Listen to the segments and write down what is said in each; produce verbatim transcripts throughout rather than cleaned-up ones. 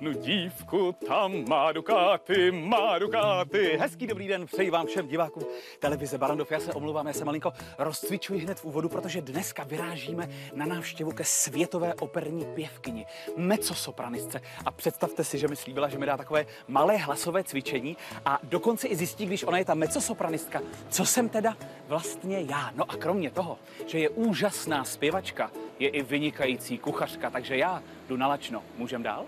Jednu dívku tam má Ducati, má Ducati. Hezký dobrý den, přeji vám všem divákům televize Barrandov. Já se omlouvám, já se malinko rozcvičuji hned v úvodu, protože dneska vyrážíme na návštěvu ke světové operní pěvkyni, mezzosopranistce. A představte si, že mi slíbila, že mi dá takové malé hlasové cvičení a dokonce i zjistí, když ona je ta mezzosopranistka, co jsem teda vlastně já. No a kromě toho, že je úžasná zpěvačka, je i vynikající kuchařka, takže já jdu na lačno. Můžem dál?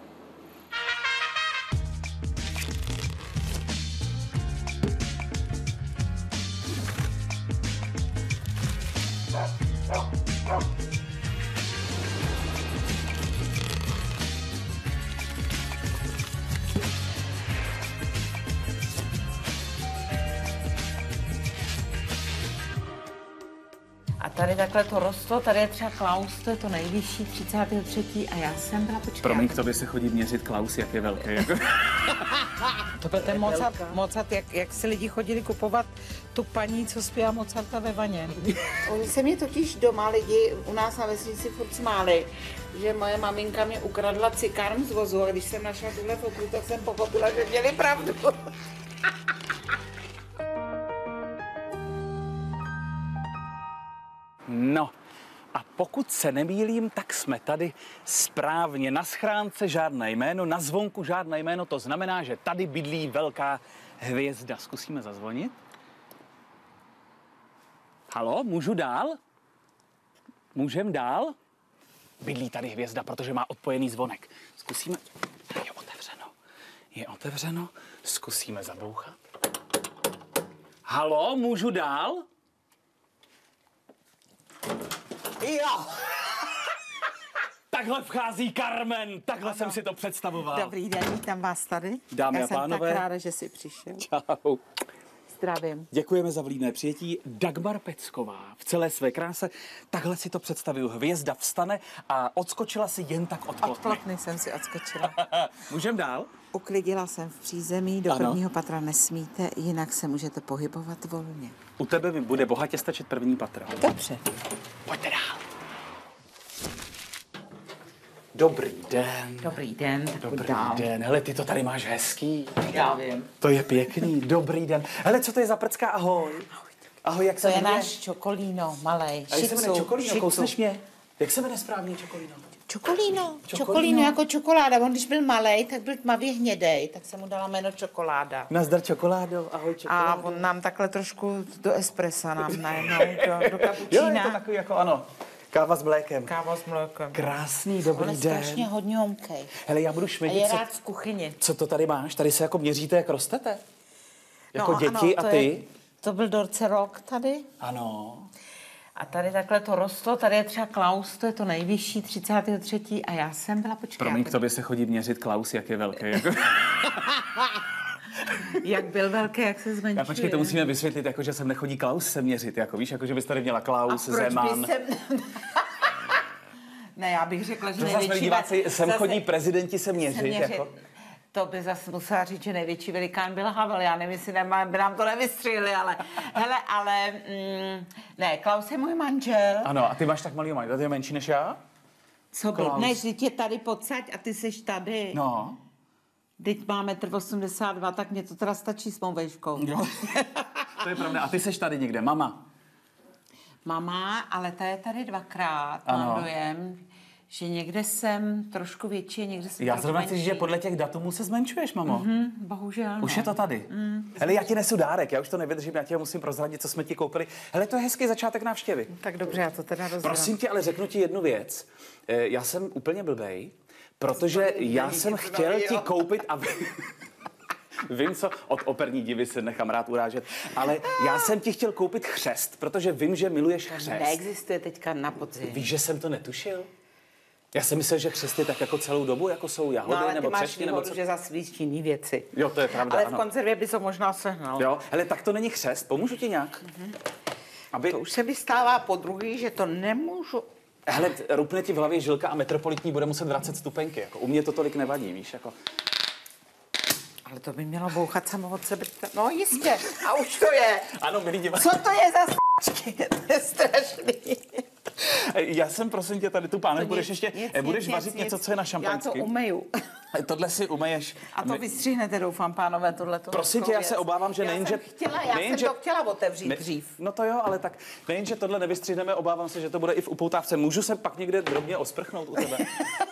A tady takhle to rostlo, tady je třeba Klaus, to je to nejvyšší, třicátého třetího a já jsem byla, počkej. Promiň, k tobě se chodí měřit Klaus, jak je velký. Jako... To byl ten Mozart, Mozart jak, jak si lidi chodili kupovat tu paní, co zpívá Mozarta ve vaně. Oni se mě totiž doma lidi u nás na vesnici furt smáli, že moje maminka mě ukradla cikárm z vozu a když jsem našla tuhle fotku, tak jsem pochopila, že měli pravdu. No, a pokud se nemýlím, tak jsme tady správně. Na schránce žádné jméno, na zvonku žádné jméno, to znamená, že tady bydlí velká hvězda. Zkusíme zazvonit. Halo, můžu dál? Můžem dál? Bydlí tady hvězda, protože má odpojený zvonek. Zkusíme... Je otevřeno. Je otevřeno. Zkusíme zabouchat. Halo, můžu dál? Jo! Takhle vchází Carmen, takhle ano. Jsem si to představoval. Dobrý den, vítám vás tady. Dámy Já a pánové. jsem tak ráda, že jsi přišel. Čau. Zdravím. Děkujeme za vlídné přijetí. Dagmar Pecková v celé své kráse. Takhle si to představuju. Hvězda vstane a odskočila si jen tak od plotny. Od plotny jsem si odskočila. Můžem dál? Uklidila jsem v přízemí, do ano. Prvního patra nesmíte, jinak se můžete pohybovat volně. U tebe mi bude bohatě stačit první patro. Dobře. Pojďte dál. Dobrý den. Dobrý den. Dobrý dál. den. Hele, ty to tady máš hezký. Já vím. To je pěkný. Dobrý den. Hele, co to je za prcka? Ahoj. Ahoj, jak se To je jmenuje? náš Čokolíno, malej. A jak se jmenuje Čokolíno? Kousneš mě? Jak se jmenuje správně Čokolíno? Čokolíno. Čokolíno jako čokoláda. On když byl malej, tak byl tmavě hnědej, tak jsem mu dala jméno Čokoláda. Nazdar čokoládo, ahoj čokoládo. A on nám takhle trošku do espressa nám najednou, do, do kapučína. Jo, je to takový jako ano. Káva s mlékem. Káva s mlékem. Krásný, dobrý On je den. strašně hodně homkej. Hele, já budu A šmedit. je Co, rád v kuchyni. co to tady máš? Tady se jako měříte, jak rostete? Jako No, děti ano, a to ty? Je, to byl Dorce rok tady. Ano. A tady takhle to rostlo, tady je třeba Klaus, to je to nejvyšší, třicátého třetího a já jsem byla, počkej. Promiň, k tobě se chodí měřit Klaus, jak je velký. Jako... Jak byl velký, jak se zmenšuje. Já počkej, to musíme vysvětlit, jako, že sem nechodí Klaus se měřit, jako víš, jako že bys tady měla Klaus, A proč Zeman. by sem... Ne, já bych řekla, že To zase největší... diváci, sem zase- chodí prezidenti se měřit, se měřit. jako. To by zase musela říct, že největší velikán byl Havel. Já nevím, jestli nemá, by nám to nevystřelili, ale... Hele, ale... Mm, ne, Klaus je můj manžel. Ano, a ty máš tak malý manžel, ty je menší než já? Co byl? Klaus. Ne, vždyť je tady pocať a ty seš tady. No. Teď má metr osmdesát dva, tak mě to teda stačí s mou vejškou. Jo. To je pravda. A ty seš tady někde, mama? Mama, ale ta je tady dvakrát, Ano. mám dojem, že někde jsem trošku větší, někde jsem Já trošku zrovna chci menší. říct, že podle těch datumů se zmenšuješ, mamo. Hm, bohužel Už no. je to tady. Mm. Hele, já ti nesu dárek, já už to nevydržím, já ti ho musím prozradit, co jsme ti koupili. Hele, to je hezký začátek návštěvy. Tak dobře, já to teda rozdám. Prosím tě, ale řeknu ti jednu věc. Eh, Já jsem úplně blbej, protože já jsem chtěl ti koupit a... Vím, co od operní divy se nechám rád urážet, ale já jsem ti chtěl koupit chřest, protože vím, že miluješ chřest. Neexistuje teďka na podzim. Víš, že jsem to netušil? Já jsem myslel, že chřest je tak jako celou dobu, jako jsou jahody No, ale nebo ty máš třešně nebo výhodu, co. že zase víš jiný věci. Jo, to je pravda, Ale v ano. konzervě by to možná sehnal. Jo, hele, tak to není chřest, pomůžu ti nějak? Mm-hmm. Aby... To už se mi stává po druhý, že to nemůžu. Hele, rupne ti v hlavě žilka a metropolitní bude muset vracet stupenky. Jako, u mě to tolik nevadí, víš, jako... Ale to by mělo bouchat samo od sebe. No jistě. A už to je. Ano, milí diváci. Co to je za s***? taky, to je strašný. Já jsem, prosím tě, tady tu pánev, budeš ještě, nic, budeš nic, vařit nic, něco, co je na šampaňský. Já to umeju. Tohle si umeješ. A to vystřihnete, doufám, pánové, tohleto. Prosím tě, já se obávám, že já nejen, jsem že... chtěla, já nejen, jsem že, to chtěla otevřít ne, dřív. No to jo, ale tak nejen, že tohle nevystřihneme, obávám se, že to bude i v upoutávce. Můžu se pak někde drobně osprchnout u tebe?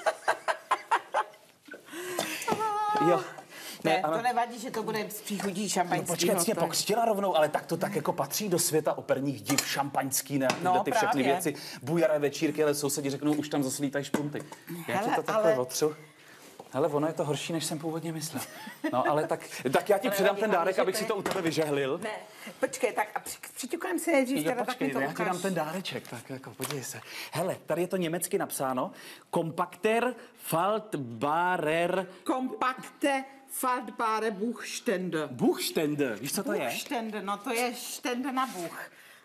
Jo. Ne, ano. To nevadí, že to bude z příchutí šampaňského. No počkej, jsi mě pokřtila rovnou, ale tak to tak jako patří do světa operních div, šampaňský, ne? No, ty všechny právě. věci, bujaré večírky, ale sousedi řeknou, už tam zase lítají špunty. Já Hele, ti to takhle ale... otřu. Hele, ono je to horší, než jsem původně myslel. No, ale tak, tak já ti Ale předám nevadí, ten dárek, že abych to si je- to u tebe vyžehlil. Ne, počkej, tak a při, přiťukám si nejdřív, Jo, teda tak mi počkej, to já ti ukáž. dám ten dáreček, tak jako podívej se. Hele, tady je to německy napsáno. Kompakter Faltbarer Kompakte Faltbare Buchstände. Buchstände. Víš, co to je? Buchstände, no to je štende na Buch.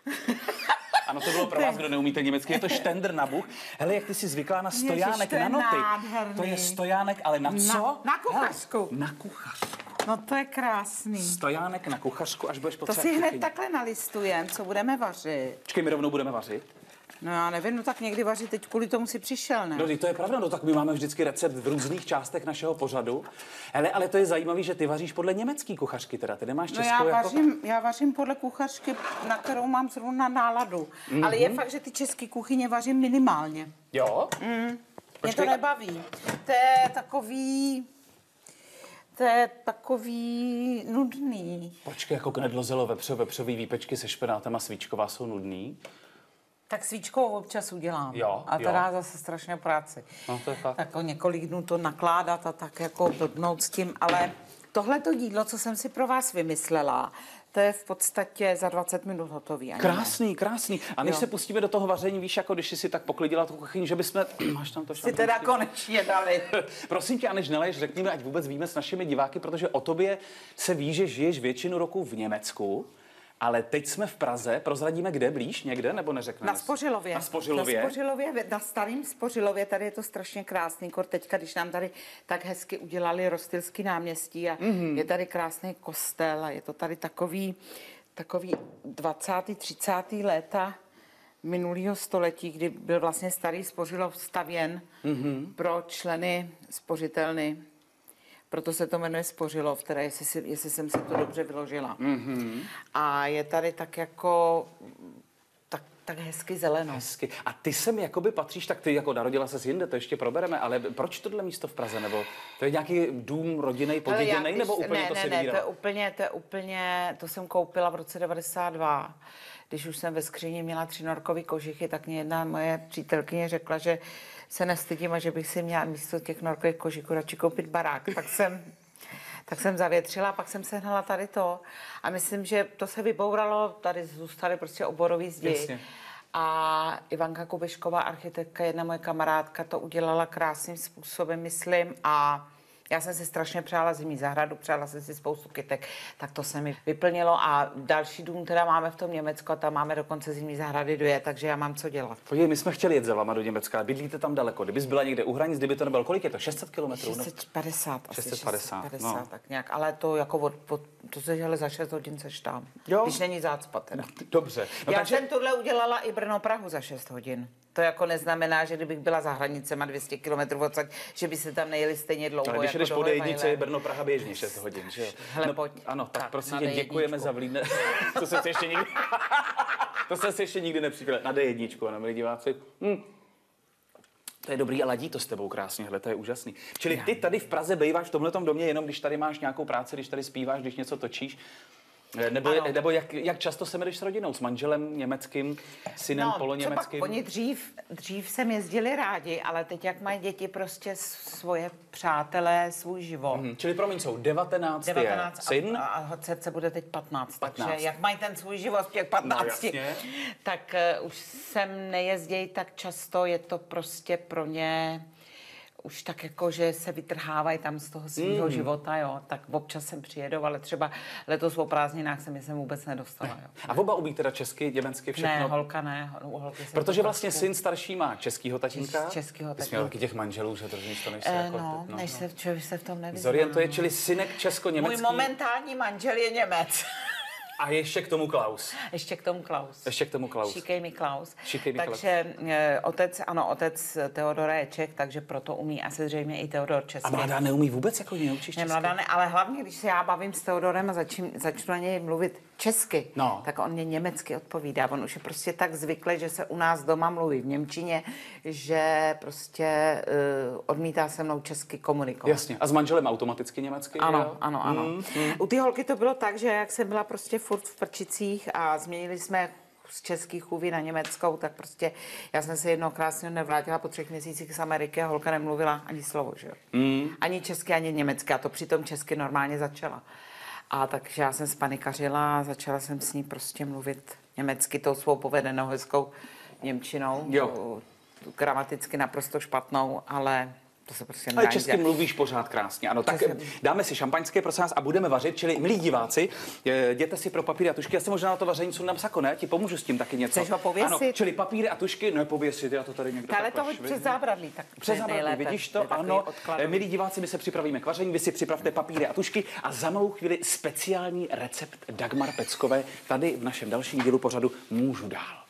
Ano, to bylo pro vás, kdo neumíte německy, je to štendr na buch. Hele, jak ty jsi zvyklá na stojánek, to je na noty. nádherný. To je stojánek, ale na co? Na, na kuchařku. Hele, na kuchařku. No to je krásný. Stojánek na kuchařku, až budeš To potřebovat si hned kuchyni. takhle nalistujem, co budeme vařit. Počkej, my rovnou budeme vařit. No já nevím, no tak někdy vařit, teď kvůli tomu si přišel, ne? No, to je pravda, no tak my máme vždycky recept v různých částech našeho pořadu. Hele, ale to je zajímavé, že ty vaříš podle německý kuchařky teda, ty nemáš No českou já jako... vařím, já vařím podle kuchařky, na kterou mám zrovna náladu. Mm-hmm. Ale je fakt, že ty české kuchyně vařím minimálně. Jo? Mm. Mě Počkej, to nebaví. To je takový... To je takový nudný. Počkej, jako knedlozelo, vepřo, vepřový výpečky se špenátem a svíčková jsou nudný. Tak svíčkou občas udělám. Jo, a to jo. dá zase strašně práci. No, to je fakt. Tak o několik dnů to nakládat a tak jako blbnout s tím, ale tohleto jídlo, co jsem si pro vás vymyslela, to je v podstatě za dvacet minut hotový. Ani Krásný, krásný. A než Jo. se pustíme do toho vaření, víš, jako když jsi si tak poklidila tu kuchyni, že bychom... Máš tam to ne? Si teda šampaňské? konečně dali. Prosím tě, a než neleješ, řekni mi, ať vůbec víme s našimi diváky, protože o tobě se ví, že žiješ většinu roku v Německu, ale teď jsme v Praze, prozradíme kde, blíž někde, nebo neřekneme? Na Spořilově. Na Spořilově. Na Spořilově, na starým Spořilově, tady je to strašně krásný. Kor teďka, když nám tady tak hezky udělali Rostylský náměstí a mm-hmm. je tady krásný kostel a je to tady takový, takový dvacátá třicátá léta minulého století, kdy byl vlastně starý Spořilov stavěn mm-hmm. pro členy spořitelny. Proto se to jmenuje Spořilov, teda jestli, si, jestli jsem si to dobře vyložila. Mm-hmm. A je tady tak jako, tak, tak hezky zeleno. Hezky. A ty sem jakoby patříš, tak ty jako narodila ses jinde, to ještě probereme, ale proč tohle místo v Praze, nebo to je nějaký dům rodinný, poděděnej, nebo úplně ne, to ne, si ne, to je vybírala? úplně, to je úplně, to jsem koupila v roce devadesát dva. Když už jsem ve skříni měla tři norkový kožichy, tak mě jedna moje přítelkyně řekla, že se nestydím a že bych si měla místo těch norkových kožíků radši koupit barák. Tak jsem, tak jsem zavětřila, pak jsem sehnala tady to a myslím, že to se vybouralo, tady zůstaly prostě oborový zdi. Jasně. A Ivanka Kubešková, architektka, jedna moje kamarádka, to udělala krásným způsobem, myslím, a já jsem si strašně přála zimní zahradu, přála jsem si spoustu kytek, tak to se mi vyplnilo a další dům teda máme v tom Německu a tam máme dokonce zimní zahrady dvě, takže já mám co dělat. Podívej, my jsme chtěli jet za váma do Německa, ale bydlíte tam daleko. Kdybys byla někde u hranic, kdyby to nebylo, kolik je to? šest set kilometrů? šest set padesát, asi šest set padesát, šest set padesát, no. tak nějak, ale to jako od, od to se hele za šest hodin seš tam, Jo. když není zácpa teda. Dobře. No, Já takže... jsem tohle udělala i Brno-Prahu za šest hodin. To jako neznamená, že kdybych byla za hranicema dvě stě kilometrů odsaď, že by se tam nejeli stejně dlouho. Ale když jako jdeš do po D jedničce, je Hojmajle. Brno Praha běžně šest hodin, že jo? Hele, no, pojď. Ano, tak, Tak, prosím na tě, D jedničku. děkujeme za vlídne. To se si ještě nikdy... to se si ještě nikdy nepřipravil. Na D jedničku, ano, milí diváci. Hm. To je dobrý a ladí to s tebou krásně, hele, to je úžasný. Čili ty tady v Praze bejváš v tomhletom domě jenom, když tady máš nějakou práci, když tady zpíváš, když něco točíš. Nebo, nebo jak, jak často se jdeš s rodinou, s manželem německým, synem No, co pak, poloněmeckým? oni dřív, dřív sem jezdili rádi, ale teď jak mají děti prostě svoje přátelé, svůj život. Hmm, čili promiň, jsou devatenáct, devatenáct je syn. a, a dcerce bude teď patnáct, patnáct. takže jak mají ten svůj život v těch patnácti, No, jasně. tak uh, už sem nejezdějí tak často, je to prostě pro ně už tak jako, že se vytrhávají tam z toho svého mm. života, jo, tak občas sem přijedou, ale třeba letos o prázdninách se mi sem vůbec nedostala, jo. A oba umí teda česky, německy, všechno? Ne, holka ne, u holky jsem Protože to vlastně trošku- syn starší má českýho tatínka. Čes- českýho Ty jsi tatínka. měl taky těch manželů, že to to než se Eh, jako... no, no, než no. se, člověk se v tom nevyzná. Zorientuje, no. čili synek česko-německý. Můj momentální manžel je Němec. A ještě k tomu Klaus. Ještě k tomu Klaus. Ještě k tomu Klaus. Šíkej mi Klaus. Šíkej mi takže e, otec, ano, otec Teodora je Čech, takže proto umí asi zřejmě i Teodor česky. A mladá neumí vůbec, jako neučíš Ne, česky? mladá ne, ale hlavně, když se já bavím s Teodorem a začím, začnu na něj mluvit česky, No. tak on mě německy odpovídá. On už je prostě tak zvyklý, že se u nás doma mluví v němčině, že prostě uh, odmítá se mnou česky komunikovat. Jasně. A s manželem automaticky německy? Ano, jo? ano, ano. Mm, mm. U té holky to bylo tak, že jak jsem byla prostě furt v Prčicích a změnili jsme z českých chůví na německou, tak prostě já jsem se jednou krásně nevrátila po třech měsících z Ameriky a holka nemluvila ani slovo, že jo. Mm. Ani česky, ani německy. A to přitom česky normálně začala. A takže já jsem spanikařila a začala jsem s ní prostě mluvit německy tou svou povedenou hezkou němčinou. Jo. Tu, tu gramaticky naprosto špatnou, ale to se prostě nedá. Ale česky mluvíš pořád krásně, ano. Tak Přesně. dáme si šampaňské, prosím vás, a budeme vařit, čili milí diváci, jděte si pro papíry a tušky. Já si možná na to vaření sundám sako, ne? Ti pomůžu s tím taky něco. Chceš ho pověsit? Ano, čili papíry a tušky, ne pověsit, já to tady někdo Ale to takhle hoď švihnu. přes zábradlí, tak Přes zábradlí, nejlépe. vidíš To je to? takový Ano. odkladový. Milí diváci, my se připravíme k vaření, vy si připravte papíry a tušky a za malou chvíli speciální recept Dagmar Peckové tady v našem dalším dílu pořadu Můžu dál.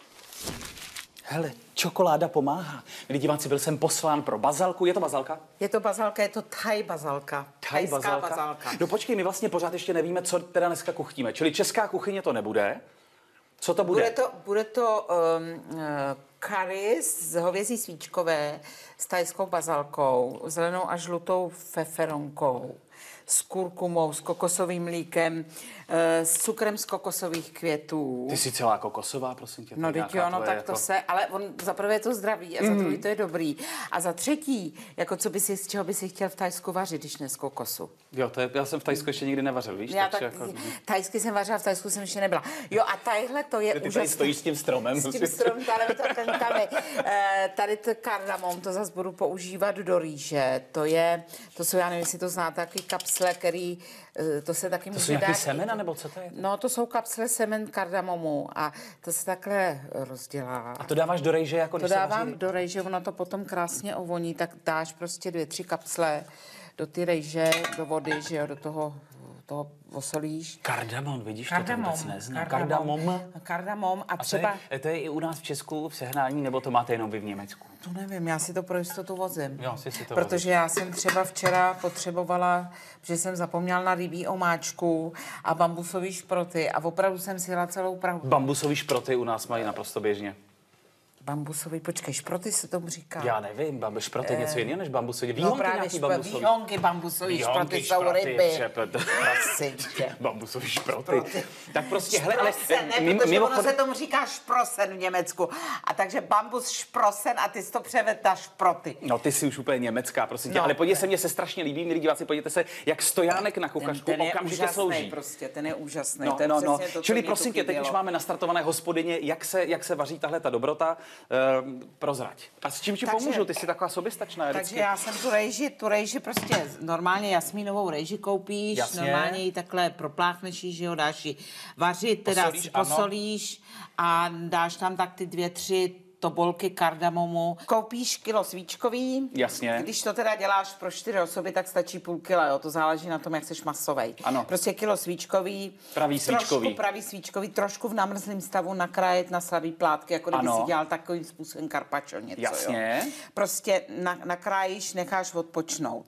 Hele, čokoláda pomáhá. Milí diváci, byl jsem poslán pro bazalku. Je to bazalka? Je to bazalka, je to thai bazalka. Thai Thajská bazalka? bazalka. No počkej, my vlastně pořád ještě nevíme, co teda dneska kuchtíme. Čili česká kuchyně to nebude. Co to bude? Bude to, bude to um, uh, curry z hovězí svíčkové s thajskou bazalkou, zelenou a žlutou feferonkou, s kurkumou, s kokosovým mlíkem, uh, s cukrem z kokosových květů. Ty jsi celá kokosová, prosím tě. No, teď jo, no, tak to se, ale on za prvé je to zdraví a za druhý to je dobrý. A za třetí, jako co by si, z čeho by si chtěl v Thajsku vařit, když ne z kokosu? Jo, to je, já jsem v Tajsku ještě nikdy nevařil, víš? Já takže tak, jako... Thajsky jsem vařila, v Thajsku jsem ještě nebyla. Jo, a tadyhle to je Ty úžasné. tady stojíš s tím stromem. S tím stromem, tady to ten tam je. E, tady to kardamom, to zase budu používat do rýže. To je, to jsou, já nevím, jestli to znáte, takový kapsle, který, e, to se taky To může jsou nějaký dát. semena, nebo co to je? No, to jsou kapsle semen kardamomu a to se takhle rozdělá. A to dáváš do rejže, jako To když se dávám vaří? do rejže, ono to potom krásně ovoní, tak dáš prostě dvě, tři kapsle do ty rejže, do vody, že jo, do toho, toho osolíš. Kardamom, vidíš, to, to vůbec neznám. Kardamom. Kardamom. Kardamom a A to třeba... je, to je i u nás v Česku v sehnání, nebo to máte jenom vy v Německu? To nevím, já si to pro jistotu vozím. Jo, si si to Protože vozíš. já jsem třeba včera potřebovala, že jsem zapomněla na rybí omáčku a bambusový šproty a opravdu jsem si jela celou Prahu. Bambusový šproty u nás mají naprosto běžně. Bambusový, počkej, šproty se tomu říká. Já nevím, bambu, šproty je něco jiného než bambusový. Výhonky no právě nějaký šp- bambusový. výhonky bambusový, Výhonky, šproty jsou šproty, ryby. šepet. Prosím tě. Bambusový šproty. Šproty. Tak prostě, hele, ale... Šprosen, ne, mimo- protože mimochodem- ono se tomu říká šprosen v Německu. A takže bambus šprosen a ty jsi to převedl na šproty. No, ty jsi už úplně německá, prosím tě. No. Ale podívejte se, mně se strašně líbí, milí diváci, podívejte se, jak stojánek na kuchařku ten je okamžitě úžasný slouží. prostě, ten je úžasný. No, to je no, no. přesně to, co Čili mě tu prosím tě, teď už chybělo. máme nastartované hospodyně, jak se, jak se vaří tahle ta dobrota. Ehm, prozrať. A s čím ti Takže- pomůžu? Ty jsi taková soběstačná. Takže já jsem tu rejži, tu rejži prostě normálně jasmínovou rejži koupíš, Jasně. normálně ji takhle propláchneš, ji, že jo, dáš ji vařit, teda Posolíš, ano. posolíš a dáš tam tak ty dvě, tři tobolky kardamomu. Koupíš kilo svíčkový. Jasně. Když to teda děláš pro čtyři osoby, tak stačí půl kila, jo, to záleží na tom, jak seš masovej. Ano. Prostě kilo svíčkový. Pravý svíčkový. Trošku pravý svíčkový, trošku v namrzlém stavu nakrájet na slabý plátky, jako kdyby Ano. si dělal takovým způsobem karpačo něco, Jasně. jo. Prostě na, nakrájíš, necháš odpočnout.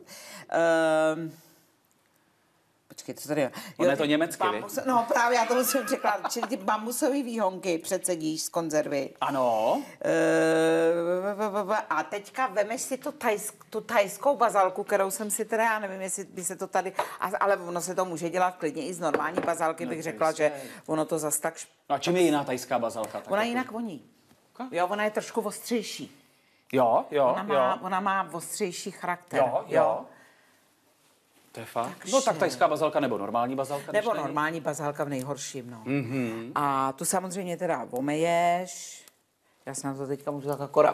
Um, Počkej, co tady je? Ono je to německy, bambus, no právě, já to musím překládat. Čili ty bambusové výhonky předsedíš z konzervy. Ano. Uh, a teďka vemeš si tu, tajsk, tu tajskou bazalku, kterou jsem si teda, já nevím, jestli by se to tady, a- ale ono se to může dělat klidně i z normální bazalky, bych řekla, že ono to zas tak... šp- No a čím je jiná tajská bazalka? Tak Ona jako- jinak voní. Jo, ona je trošku ostřejší. Jo, jo, Ona má, jo. ona má ostřejší charakter. Jo, jo. To je fakt. Takže- No tak tajská bazalka nebo normální bazalka? Nebo když není? normální bazálka v nejhorším, no. Mhm. A tu samozřejmě teda omeješ. Já se na to teďka můžu tak akorát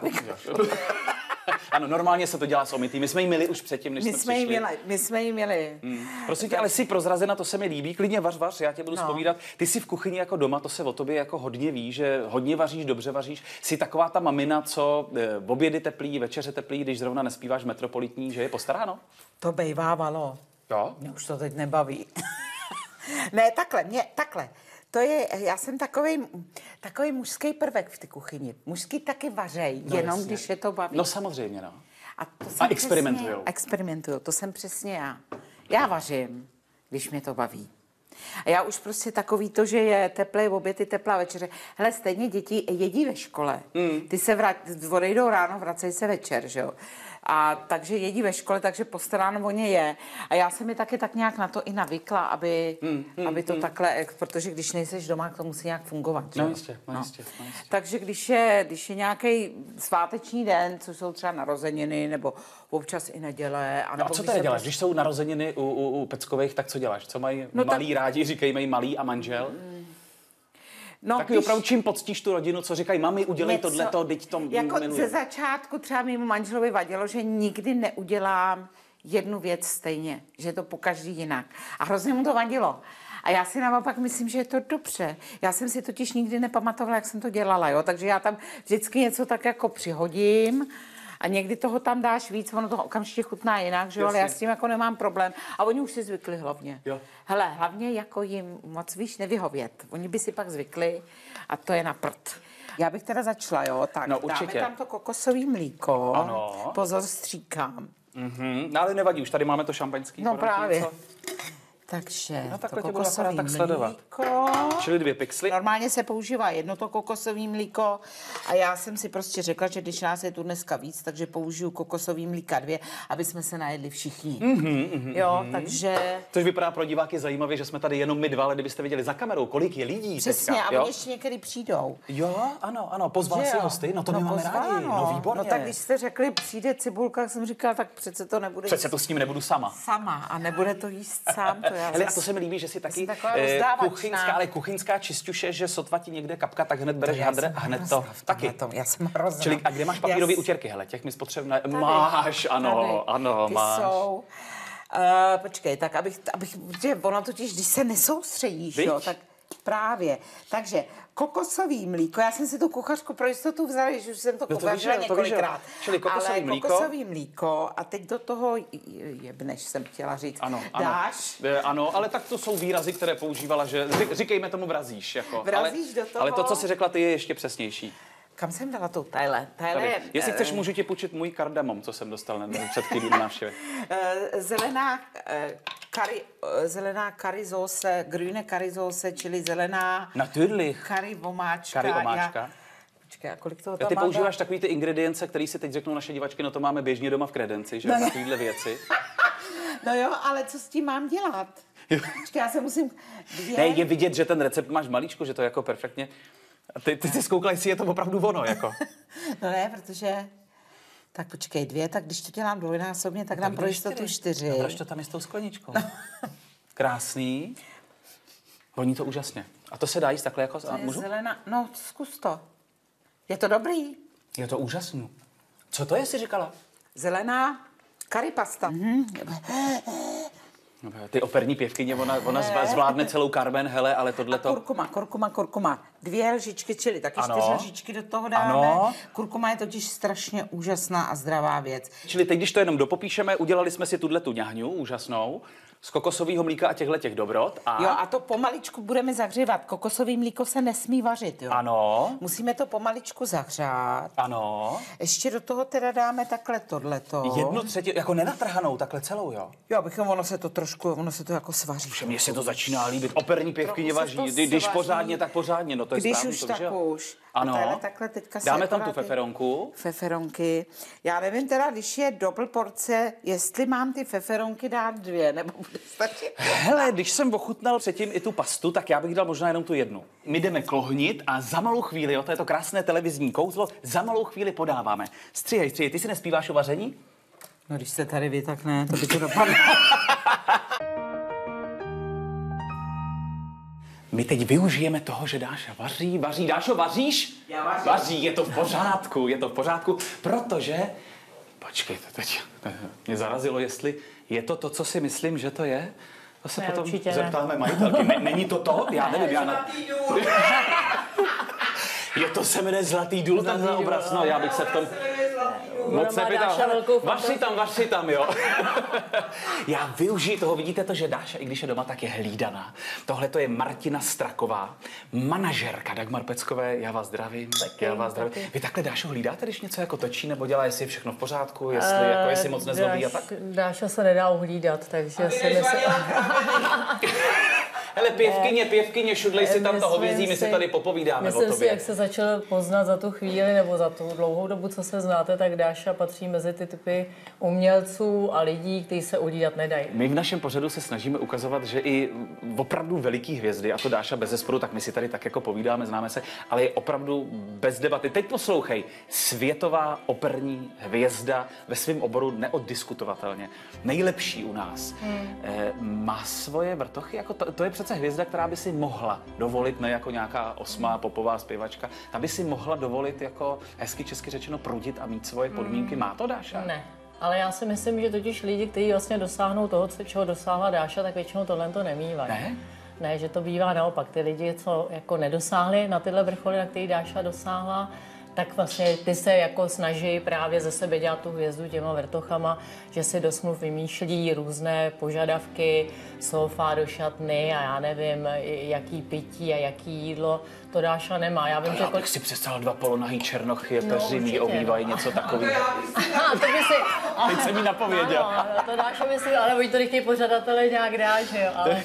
Ano, normálně se to dělá s omytý. My jsme ji měli už předtím, než My jsme jsme ji přišli. měli, my jsme ji měli. Hmm. Prosím tě, ale jsi prozrazena, to se mi líbí. Klidně vař, vař, já tě budu No. zpovídat. Ty jsi v kuchyni jako doma, to se o tobě jako hodně ví, že hodně vaříš, dobře vaříš. Jsi taková ta mamina, co e, obědy teplý, večeře teplý, když zrovna nespíváš metropolitní, že je postaráno? To bejvávalo. Jo. Mě už to teď nebaví. Ne, takhle, mě, takhle. To je, já jsem takový, takový mužský prvek v té kuchyni. Mužský taky vařej, No, jenom jasně. když je to baví. No samozřejmě, no. A, to A experimentujou. Experimentuju, to jsem přesně já. Já vařím, když mě to baví. A já už prostě takový to, že je teplé oběd, teplá večeře. Hele, stejně děti jedí ve škole. Mm. Ty se vrát, odejdou ráno, vracejí se večer, že jo. A takže jedí ve škole, takže postaráno o ně je. A já jsem mi taky tak nějak na to i navykla, aby, mm, mm, aby to mm. takhle, protože když nejseš doma, to musí nějak fungovat. Že? No jistě, no jistě, no jistě. Takže když je, když je nějaký sváteční den, což jsou třeba narozeniny, nebo občas i neděle. No a co teda děláš? Když jsou narozeniny u, u, u Peckových, tak co děláš? Co mají no malí tak... rádi, říkají mají malý a manžel? No, tak když... opravdu čím poctíš tu rodinu, co říkají, mami, udělej tohleto, teď to jako miluji. Ze začátku třeba mému manželovi vadilo, že nikdy neudělám jednu věc stejně, že je to po každý jinak. A hrozně mu to vadilo. A já si naopak myslím, že je to dobře. Já jsem si totiž nikdy nepamatovala, jak jsem to dělala, jo? Takže já tam vždycky něco tak jako přihodím a někdy toho tam dáš víc, ono to okamžitě chutná jinak, že jo? Ale já s tím jako nemám problém. A oni už si zvykli hlavně. Jo. Hele, hlavně jako jim moc víš nevyhovět. Oni by si pak zvykli a to je na prd. Já bych teda začala, jo? Tak no, dáme tam to kokosové mlíko. Ano. Pozor, stříkám. Mm-hmm. No ale nevadí, už tady máme to šampaňský. No právě. Co? Takže no, to kokosové tak sledovat. mlíko. Čili dvě pixely. Normálně se používá jedno to kokosové mlíko a já jsem si prostě řekla, že když nás je tu dneska víc, takže použiju kokosové mlíka dvě, aby jsme se najedli všichni. Mm-hmm, mm-hmm, jo, mm-hmm. takže... Což vypadá pro diváky zajímavě, že jsme tady jenom my dva, ale kdybyste viděli za kamerou, kolik je lidí. Přesně, teďka, a jo? oni ještě někdy přijdou. Jo, ano, ano, pozval si hosty, no to no, my máme rádi, no, no výborně. No tak když jste řekli, přijde Cibulka, jsem říkala, tak přece to nebude Přece to s ním nebudu sama. Sama a nebude to jíst sám, to já. Hele, a to se mi líbí, že jsi taky eh, kuchyňská, ale kuchyňská čistuše, že sotva ti někde kapka, tak hned bereš hadr a hned to taky. Tom, já jsem hrozná. Čili a kde máš papírové Jas... utěrky, hele, těch mi spotřebné. Máš, ano, tady. ano, Ty máš. Jsou... Uh, počkej, tak abych, abych, že ono totiž, když se nesoustředíš, jo, tak právě. Takže kokosový mlíko, já jsem si tu kuchařku pro jistotu vzala, že už jsem to no kuchařila několikrát. Čili kokosový ale mlíko. kokosový mlíko a teď do toho jebneš, jsem chtěla říct, ano, dáš. Ano, ano, ale tak to jsou výrazy, které používala, že říkejme tomu vrazíš. Jako. Vrazíš ale, do toho. Ale to, co jsi řekla, ty je ještě přesnější. Kam jsem dala tu tajle? tajle Jestli chceš, můžu ti půjčit můj kardamom, co jsem dostal na před chvílí na návštěvě. Zelená kari, zelená karizose, grüne karizose, čili zelená Natürlich. kari vomáčka. Kari vomáčka. Já, počkej, a kolik toho já tam ty má používáš dát? takový ty ingredience, který si teď řeknou naše divačky, no to máme běžně doma v kredenci, že? No Takovýhle věci. No jo, ale co s tím mám dělat? Počkej, já se musím... Dvě... Ne, je vidět, že ten recept máš malíčku, že to jako perfektně... A ty, ty jsi zkoukla, jestli je to opravdu ono, jako. No ne, protože... Tak počkej, dvě, tak když to dělám dvojnásobně, tak, tak dám pro jistotu čtyři. No, proč to tam je s tou skleničkou? Krásný. Voní to úžasně. A to se dá jíst takhle jako... To je můžu? zelená... No, zkus to. Je to dobrý. Je to úžasný. Co to je, jsi říkala? Zelená karipasta. Mm-hmm. Ty operní pěvkyně, ona, ona zvládne celou Carmen, hele, ale tohle to... Kurkuma, kurkuma, kurkuma. Dvě lžičky čili, taky ano. čtyři lžičky do toho dáme. Ano. Kurkuma je totiž strašně úžasná a zdravá věc. Čili teď, když to jenom dopopíšeme, udělali jsme si tuhle tu ňahňu úžasnou, z kokosového mlíka a těchto těch dobrot. A... Jo, a to pomaličku budeme zahřívat. Kokosový mlíko se nesmí vařit, jo. Ano. Musíme to pomaličku zahřát. Ano. Ještě do toho teda dáme takhle tohleto. Jednu třetinu, jako nenatrhanou, takhle celou, jo? Jo, abychom, ono se to trošku, ono se to jako svaří. Mně se to začíná líbit. Operní pěvkyně vaří. Když pořádně, tak pořádně, no to je Když správný, už, to, tak že? už. Ano. A takhle, takhle teďka dáme tam tu feferonku. Feferonky. Já nevím teda, když je dobl porce, jestli mám ty feferonky dát dvě, nebo bude stačit. Hele, když jsem ochutnal předtím i tu pastu, tak já bych dal možná jenom tu jednu. My jdeme klohnit a za malou chvíli, jo, to je to krásné televizní kouzlo, za malou chvíli podáváme. Stříhej, stříhej, ty si nespíváš o vaření? No, když jste tady vy, tak ne, to by to dopadlo. My teď využijeme toho, že Dáša vaří, vaří. Dášo, vaříš? Já vařím. Vaří, je to v pořádku, je to v pořádku, protože... Počkejte, teď mě zarazilo, jestli je to to, co si myslím, že to je. To se ne, potom zeptáme ne. majitelky. Ne, není to to? Já nevím, já ne... Je to se jmenuje Zlatý důl, tenhle obraz, no já bych se v tom... Moc se pýtám. Vař si tam, vař si tam, jo. Já využiji toho, vidíte to, že Dáša, i když je doma, tak je hlídaná. Tohle to je Martina Straková, manažerka Dagmar Peckové. Já vás zdravím. Taky, já vás zdravím. taky. Vy takhle Dášo hlídáte, když něco jako točí, nebo dělá, jestli je všechno v pořádku, jestli, uh, jako, jestli moc nezlobí a tak? Dáša se nedá uhlídat, takže si myslím... Hele, pěvkyně, pěvkyně, šudlej si tam to hovězí, my si tady popovídáme myslím o tobě. si, jak se začal poznat za tu chvíli nebo za tu dlouhou dobu, co se znáte, tak Dáša patří mezi ty typy umělců a lidí, kteří se uhlídat nedají. My v našem pořadu se snažíme ukazovat, že i opravdu veliký hvězdy, a to Dáša bezesporu, tak my si tady tak jako povídáme, známe se, ale je opravdu bez debaty. Teď poslouchej, světová operní hvězda ve svém oboru neoddiskutovatelně. Nejlepší u nás. Hmm. E, má svoje vrtochy, jako to, to je přece hvězda, která by si mohla dovolit, ne jako nějaká osmá popová zpěvačka, ta by si mohla dovolit jako hezky česky řečeno prudit a mít svoje podmínky. Má to Dáša? Ne. Ale já si myslím, že totiž lidi, kteří vlastně dosáhnou toho, čeho dosáhla Dáša, tak většinou tohle to nemývají. Ne? Ne, že to bývá naopak. Ty lidi, co jako nedosáhli na tyhle vrcholy, na který Dáša dosáhla, tak vlastně ty se jako snaží právě ze sebe dělat tu hvězdu těma vrtochama, že si do smluv vymýšlí různé požadavky, sofa do šatny a já nevím, jaký pití a jaký jídlo. To Dáša nemá. Já vím, já že bych si představil dva polonahý černochy, peřiný, obývají něco takového. Aha, to by si... Teď jsem mi napověděl. Ano, to Dáša myslí, ale oni to nechtějí pořadatele nějak dát, že jo, ale,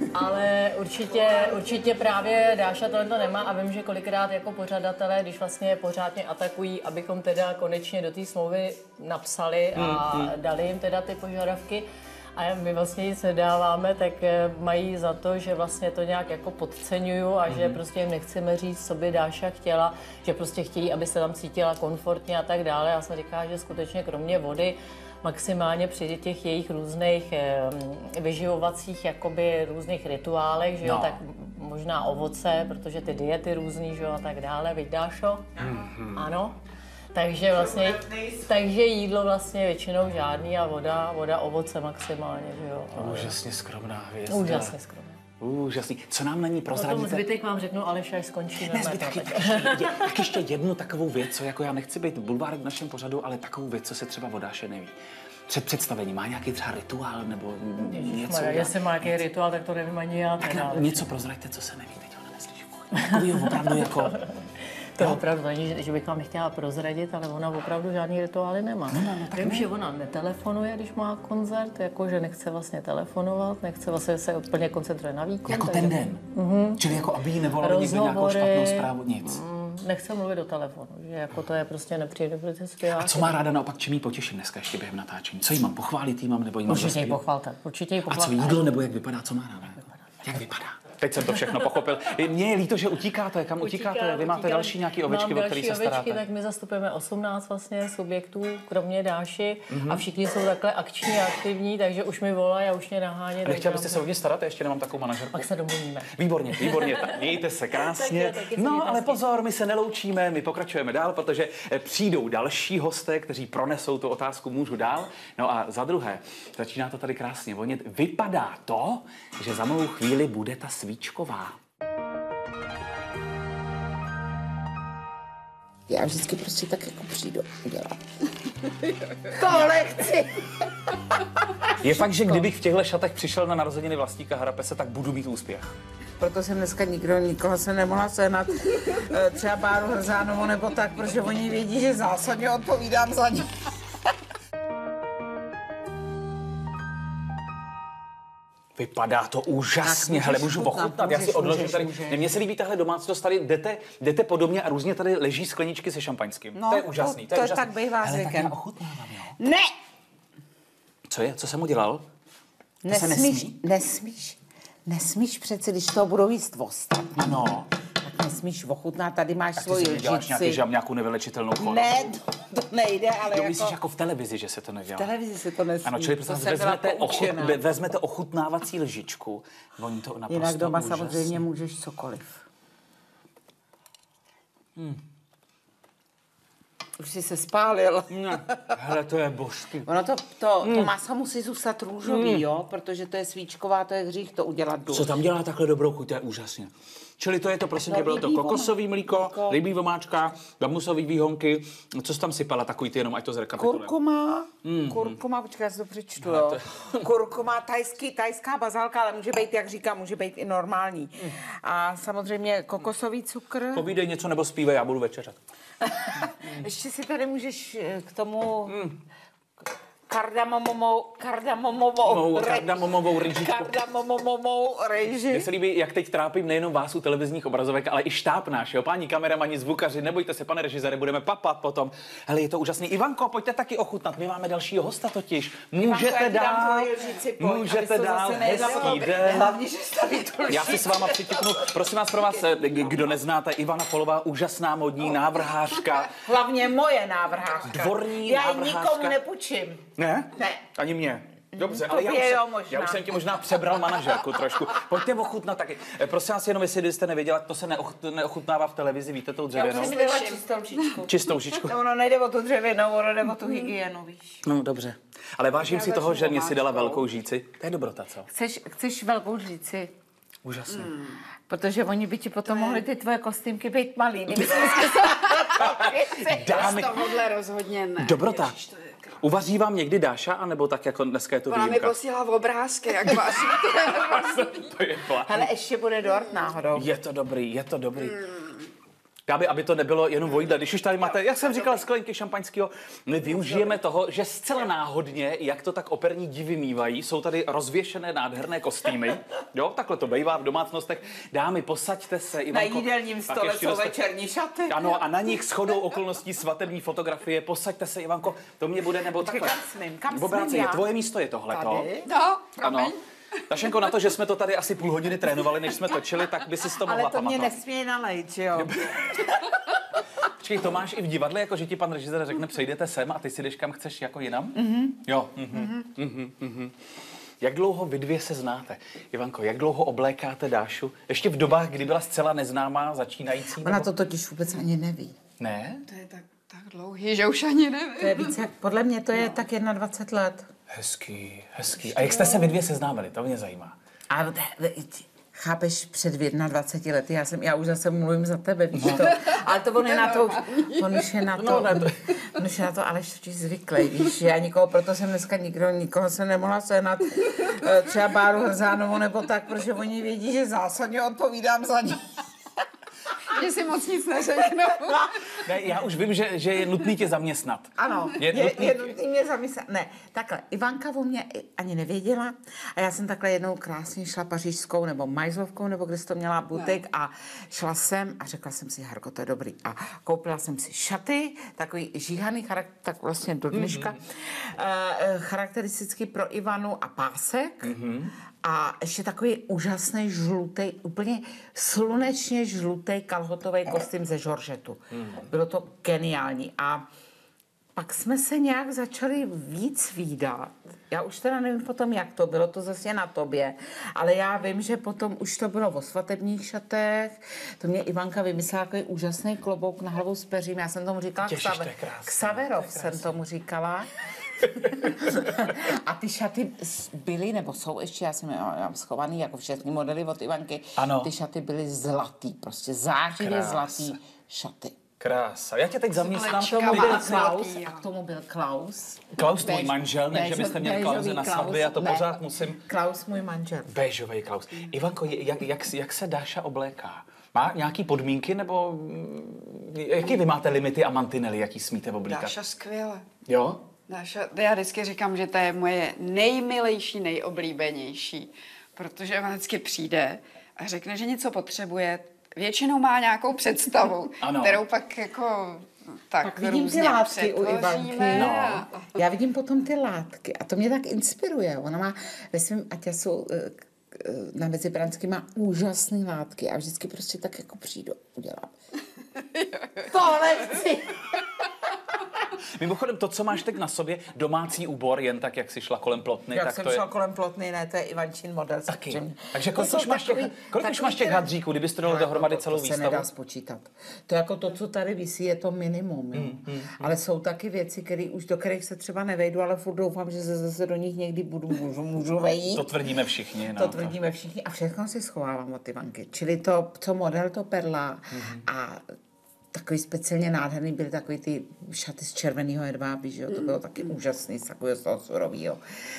ale určitě, určitě právě Dáša tohle to nemá a vím, že kolikrát jako pořadatelé, když vlastně pořádně atakují, abychom teda konečně do té smlouvy napsali a dali jim teda ty požadavky, a my vlastně nic nedáváme, tak mají za to, že vlastně to nějak jako podceňuju a že prostě jim nechceme říct, co by Dáša chtěla, že prostě chtějí, aby se tam cítila komfortně a tak dále. Já jsem říkala, že skutečně kromě vody maximálně při těch jejich různých eh, vyživovacích jakoby různých rituálech, že jo, no. tak možná ovoce, protože ty diety různý, že jo, a tak dále, viď Dášo? Mm-hmm. Ano. Takže vlastně, takže jídlo vlastně většinou žádný a voda, voda, ovoce maximálně, že jo. Úžasně skromná hvězda. Úžasně skromná. Úžasný. Co nám na ní prozradíte? O tom zbytek vám řeknu, ale až skončíme. Ne, zbytek, tak, ještě, tak ještě jednu takovou věc, co jako já nechci být bulvárek v našem pořadu, ale takovou věc, co se třeba o Dáše neví. Před představením má nějaký třeba rituál nebo něco? Ježišmarja, jestli má nějaký rituál, tak to nevím ani já. Tak na, něco prozraďte, co se neví, teď ona neslyší. Takový opravdu jako... To no. Opravdu není, že bych vám nechtěla prozradit, ale ona opravdu žádný rituály nemá. No, no, no, Vím, ne. že ona netelefonuje, když má koncert, jako že nechce vlastně telefonovat, nechce vlastně se úplně koncentruje na výkon. Jako takže... ten den? Mm-hmm. Čili jako aby jí nevolali někdo nějakou špatnou zprávu, nic? Mm, nechce mluvit do telefonu, že jako to je prostě nepříjemné pro ty zpěváky. A co má ráda naopak, čím jí potěším dneska ještě během natáčení? Co jí mám pochválit, jí mám nebo jí mám Určitě jí pochvalte, určitě jí pochvalte. A co jídlo nebo jak vypadá, co má ráda? Jak vypadá? Teď jsem to všechno pochopil. Mně je líto, že utíkáte. Kam utíkáte? Utíká, Vy máte utíká. další nějaké ovečky, o kterých se staráte? Ovečky, tak my zastupujeme osmnáct vlastně subjektů, kromě Dáši. Mm-hmm. A všichni jsou takhle akční a aktivní, takže už mi volají a už mě nahání. Nechtěla byste se o ně starat? Ještě nemám takovou manažerku. Pak se domluvíme. Výborně, výborně. Tak mějte se krásně. Tak je, tak je, no, ale pozor, my se neloučíme, my pokračujeme dál, protože přijdou další hosté, kteří pronesou tu otázku můžu dál. No a za druhé, začíná to tady krásně vonět. Vypadá to, že za malou chvíli bude ta svíčková. Já vždycky prostě tak jako přijdu udělat. Tohle chci. Je fakt, že kdybych v těchto šatech přišel na narozeniny Vlastíka Harapese, tak budu mít úspěch. Proto jsem dneska nikdo, nikoho se nemohla sehnat. Třeba Báru Hrzánovou nebo tak, protože oni vědí, že zásadně odpovídám za ně. Vypadá to úžasně, hele, můžu ochutnat, já si odložím tady. Mně se líbí tahle domácnost, tady jdete, jdete podobně a různě tady leží skleničky se šampaňským. No, to je úžasný, to, to je je úžasný. tak bývá Hele, zvykem. tak já ochutnávám, jo. Ne! Co je, co jsem udělal? To nesmíš, se nesmí? nesmíš, nesmíš přece, když toho budou jíst ostatní. No. Tak nesmíš ochutnat, tady máš Tak ty svoji si děláš nějaký, lžici. žám, nějakou nevylečitelnou chorobu. Ne, to, to nejde, ale Jo, jako... myslíš jako v televizi, že se to nedělá? V televizi se to nesmí. Ano, čili To prostě jsem byla vezmete, ochut, poučená. be- vezmete ochutnávací lžičku. Voní to naprosto Jinak doma úžasně. samozřejmě můžeš cokoliv. Už jsi se spálil. Ne. Hele, to je božský. Ono to, to, to masa musí zůstat růžový, jo? Protože to je svíčková, to je hřích to udělat důl. Co tam dělá takhle dobrou chuť, to je úžasně. Čili to je to, prosím tě, bylo to kokosový mlíko, rybí vomáčka, gamusový výhonky. Co jsi tam sypala, takový ty jenom, ať to zrekapitulujeme. Kurkuma, mm. kurkuma, počkej, já si to přečtu, jo. Kurkuma, tajský, tajská bazálka, ale může být, jak říkám, může být i normální. Mm. A samozřejmě kokosový cukr. Povídej něco nebo zpívej, já budu večeřet. Ještě si tady můžeš k tomu... Mm. Kardamomovou, kardamomovou, Mou kardamomovou rýžičku. Kardamomovou rýži. Mně se líbí, jak teď trápím nejenom vás u televizních obrazovek, ale i štáb náš, jo? Páni kameramani, zvukaři, nebojte se, pane režisére, budeme papat potom. Hele, je to úžasný. Ivanko, pojďte taky ochutnat, my máme dalšího hosta totiž. Můžete dál, můžete dál, hezký den. Hlavně, že staví to Já si s váma přitiknu, prosím vás, pro vás, kdo neznáte, Ivana Polová, úžasná modní návrhářka. Hlavně moje návrhářka. Dvorní Já ji návrhářka. nikomu nepůjčím. Ne? Ne. Ani mě. Dobře, To ale já už, je, jsem, jo, možná. já už jsem ti možná přebral manažerku trošku. Pojďte ochutnat taky. Eh, Prosím vás, jenom jestli jste nevěděla, to se neoch, neochutnává v televizi, víte tou Já už dřevěnou? jsem dala čistou lžičku. Čistou lžičku. No, ono nejde o tu dřevěnou, ono jde o tu hygienu, víš. No, dobře. Ale vážím Já si toho, začnu že mě si dala pomáčkou. velkou žíci. To je dobrota, co? Chceš, chceš velkou lžici? Úžasně. Hmm. Protože oni by ti potom mohli ty tvoje kostýmky být malý. Dámy, Z tohohle rozhodně ne. dobrota. Uvaří vám někdy Dáša, anebo tak jako dneska je to Ona mi výjimka? posílá obrázky, jak vaří. To je plán. Hele, ještě bude dort náhodou. Je to dobrý, je to dobrý. Aby, aby to nebylo jenom o jídle. Když už tady máte, jak jsem říkal, sklenky šampaňského, my využijeme toho, že zcela náhodně, jak to tak operní divy mývají, jsou tady rozvěšené nádherné kostýmy. Jo, takhle to bývá v domácnostech. Dámy, posaďte se, Na Ivanko. jídelním Tak stole ještě jsou dosta- večerní šaty. Ano, a na nich shodou okolností svatební fotografie. Posaďte se, Ivanko, to mě bude, nebo takhle. kam smím, kam V obráceně, smím já? tvoje místo je tohleto. Tady? No, Ano. promiň. Tašenko, na to, že jsme to tady asi půl hodiny trénovali, než jsme točili, tak by si to mohla Ale to mě pamatovat. nesmí nalejt, že jo? Počkej, to máš i v divadle, jako že ti pan režisér řekne, přejdete sem a ty si jdeš kam chceš jako jinam? Mm-hmm. Jo. Mm-hmm. Mm-hmm. Mm-hmm. Jak dlouho vy dvě se znáte? Ivanko, jak dlouho oblékáte Dášu? Ještě v dobách, kdy byla zcela neznámá, začínající? Ona to totiž vůbec ani neví. Ne? To je tak, tak dlouhý, že už ani nevím. To je více, jak- podle mě to je no. tak dvacet jedna let. Hezký, hezký. A jak jste se vy dvě seznámili? To mě zajímá. A te- te- chápeš, před dvaceti jedna lety, já, jsem, já už zase mluvím za tebe, víš to. Ale to on je na to, už- on už je na to, No, ne, to- on už je na to Aleš totiž zvyklý, víš. Já nikoho, proto jsem dneska nikdo, nikoho jsem nemohla sehnat, eh, třeba Báru Hrzánovou nebo tak, protože oni vědí, že zásadně odpovídám za ní. Že si moc nic neřeknu. Ne, já už vím, že, že je nutný tě zaměstnat. Ano, Je je, nutný- je nutný mě zamyslet. Ne, takhle, Ivanka o mě i- ani nevěděla a já jsem takhle jednou krásně šla pařížskou nebo majzlovkou, nebo kde jsi to měla butik a šla jsem a řekla jsem si, Harko, to je dobrý. A koupila jsem si šaty, takový žíhaný charakter, tak vlastně do dneška, mm-hmm. uh, charakteristický pro Ivanu a pásek. Mm-hmm. A ještě takový úžasný žlutý, úplně slunečně žlutý kalhotový kostým ze žoržetu. Mm. Bylo to geniální. A pak jsme se nějak začali víc vídat. Já už teda nevím potom, jak to bylo, to zase na tobě, ale já vím, že potom už to bylo o svatebních šatech. To mě Ivanka vymyslela takový úžasný klobouk na hlavu s peřím. Já jsem tomu říkala Těšíš, to je krásný, Ksaverov, to je jsem tomu říkala. A ty šaty byly, nebo jsou ještě, já jsem je mám schovaný, jako všechny modely od Ivanky. Ano. Ty šaty byly zlatý, prostě zářivě Krása. zlatý šaty. Krása. Já tě teď zaměstnám. K tomu Tomu byl byl Klaus Klaus a k tomu byl Klaus. Klaus, tvůj Béž- manžel, ne, že béžový- byste měli béžový Klause na Klaus. svatbě, já to Ne, pořád musím... Klaus, můj manžel. Béžový Klaus. Ivanko, jak, jak, jak se Dáša obléká? Má nějaký podmínky, nebo mm, jaký vy máte limity a mantinely, jaký smíte oblíkat? Dáša skvěle. Jo? Dáša, já vždycky říkám, že to je moje nejmilejší, nejoblíbenější, protože ona vždycky přijde a řekne, že něco potřebuje. Většinou má nějakou představu, Ano. kterou pak jako tak Pak vidím ty různě látky u Ivanky. přetvoříme. No. a- Já vidím potom ty látky a to mě tak inspiruje. Ona má ve svém aťasu eh, eh, na Mezibranský má úžasné látky a vždycky prostě tak jako přijdu, udělám. Tohle chci. Mimochodem, to, co máš teď na sobě, domácí úbor, jen tak, jak jsi šla kolem plotny, Jak tak jsem to je... šla kolem plotny, ne, to je Ivančin model. Taky. Samozřejmě. Takže To kolik jsou už máš těch, takový- kolik už takový máš těch teda- hadříků, kdybyste dali Ale dohromady to- celou to se výstavu? nedá spočítat. To jako to, co tady visí, je to minimum. Jo. Mm, mm, ale jsou taky věci, které už do kterých se třeba nevejdu, ale furt doufám, že se zase do nich někdy budu, můžu, můžu vejít. To tvrdíme všichni. No, To tvrdíme všichni a všechno si schovávám od Ivanky. Čili to, co model, to perla mm-hmm. a takový speciálně nádherný byly takový ty šaty z červeného jedvábí, že jo, to bylo taky úžasný, z takového z toho surovýho.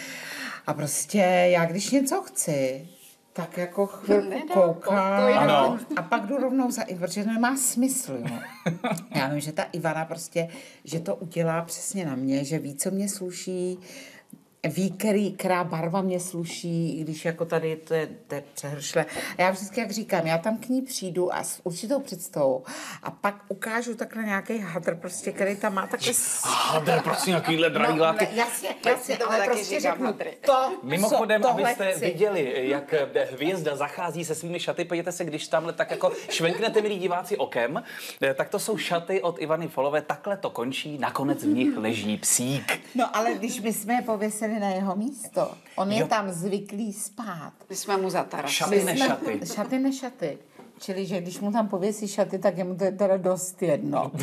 A prostě já, když něco chci, tak jako chvilku koukám Ano. a pak jdu rovnou za Ivan, protože to nemá smysl, jo. Já vím, že ta Ivana prostě, že to udělá přesně na mě, že ví, co mě sluší, ví, který, která barva mě sluší, i když jako tady to je, to je přehršle. A já vždycky, jak říkám, já tam k ní přijdu a s určitou představou a pak ukážu takhle nějaký hadr, prostě, který tam má takhle... Hadr, prosím, jakýhle drahý No, látky. ne, jasně, Tak jasně, si to ale taky prostě říkám řeknu hadry. to, Mimochodem, co, tohle abyste chci. viděli, jak hvězda zachází se svými šaty, podívejte se, když tamhle tak jako švenknete, milí diváci, okem, tak to jsou šaty od Ivany Folové, takhle to končí, nakonec v nich leží psík. No ale když my jsme je pověsili na jeho místo, on je Jo. tam zvyklý spát. My jsme mu zatarasili. Šaty My jsme- nešaty. Šaty nešaty. Čili, že když mu tam pověsí šaty, tak je mu to je teda dost jedno.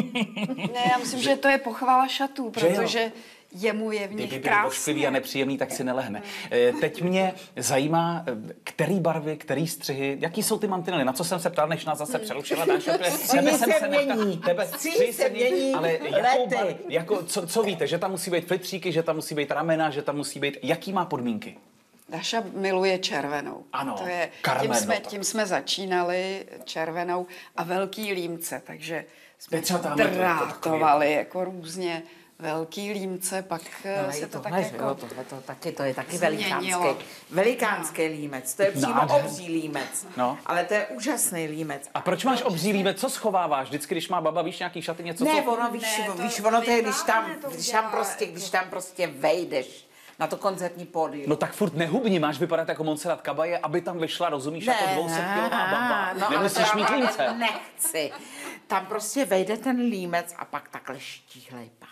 Ne, já myslím, že to je pochvala šatů, Že jo? protože jemu je v nich Kdyby byl ošklivý a krásně. nepříjemný, tak si nelehne. Eh, Teď mě zajímá, eh, který barvy, který střihy, jaký jsou ty mantinely, na co jsem se ptal, než nás zase přerušila Dáša. protože Střihy se mění. Tebe, Střihy se mění ale jakou lety. bar, jako, co, co víte, že tam musí být flitříky, že tam musí být ramena, že tam musí být, jaký má podmínky? Daša miluje červenou. Ano, to je, Carmen, tím, jsme, no to. tím jsme začínali červenou a velký límce, takže jsme třeba tamhle to- to drátovali jako různě velký límce, pak No, se je to tak tohle, jako... jo, tohle to taky, to je taky změnilo. velikánský, velikánský límec, to je přímo Nádherný. obří límec, No. ale to je úžasný límec. A proč máš obří límec, co schováváš? Vždycky, když má baba, víš, nějaký šaty, něco, Ne, co... ono, víš, Ne, to víš, ono to je, když tam, vyvážené to když tam udělá, prostě, jako- když tam prostě vejdeš na to koncertní pódium. No tak furt nehubni, máš vypadat jako Montserrat Caballé, aby tam vyšla, rozumíš, jako dvousetkilová baba. no, ale to Nemusíš já mít právě límce. nechci. Tam prostě vejde ten límec a pak takhle štíhlej pas.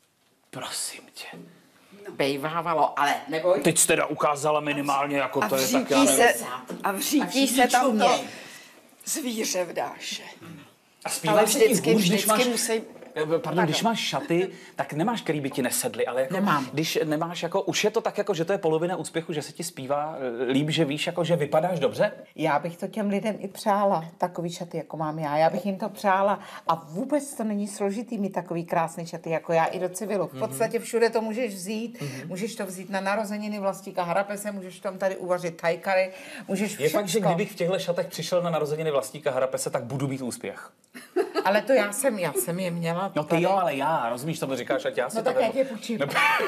Prosím tě. Bejvávalo, ale neboj. Teď jste teda ukázala minimálně, jako A to je tak, vřítí já se, nevím. a A vřítí všichni se tam to čuměj. zvíře v Dáše. A Ale zpíváš se ti vždycky, hůř, když vždycky máš... musí... Pardon, když máš šaty, tak nemáš, který by ti nesedly, ale jako, Nemám. když nemáš jako, už je to tak jako, že to je polovina úspěchu, že se ti zpívá eh, líp, že víš, jako, že vypadáš dobře? Já bych to těm lidem i přála, takový šaty, jako mám já. Já bych jim to přála. A vůbec to není složitý mít takový krásný šaty, jako já, i do civilu. V podstatě všude to můžeš vzít. Mm-hmm. Můžeš to vzít na narozeniny Vlastíka Harapese, můžeš tam tady uvařit tajkary, můžeš Je všecko. fakt, že kdybych v těchto šatech přišel na narozeniny Vlastíka Harapese, tak budu mít úspěch. Ale to já jsem, já jsem je měla. No ty tady. jo, ale já, rozumíš, to říkáš, ať já si No to tak já vezmu. tě půjčím.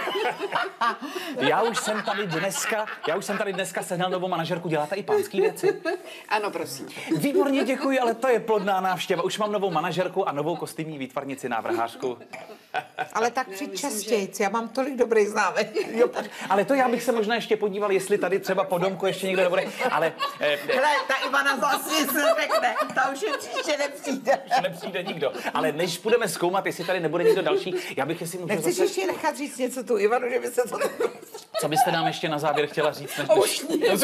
Já už jsem tady dneska, já už jsem tady dneska sehnal novou manažerku, děláte i pánský věci? Ano, prosím. Výborně, děkuji, ale to je plodná návštěva. Už mám novou manažerku a novou kostýmní výtvarnici, návrhářku. Ale tak přijď častěji, já mám tolik dobrých známek. Jo, ale to já bych se možná ještě podíval, jestli tady třeba po domku ještě někdo nebude. Ale eh, Hele, ta Ivana vlastně se řekne, ta už je příště nepřijde. eh, nepřijde nikdo. Ale než budeme zkoumat, jestli tady nebude nikdo další, já bych jestli můžu Nechceš zase... ještě nechat říct něco tu Ivanu, že by se to... Co byste nám ještě na závěr chtěla říct? Než, Už než...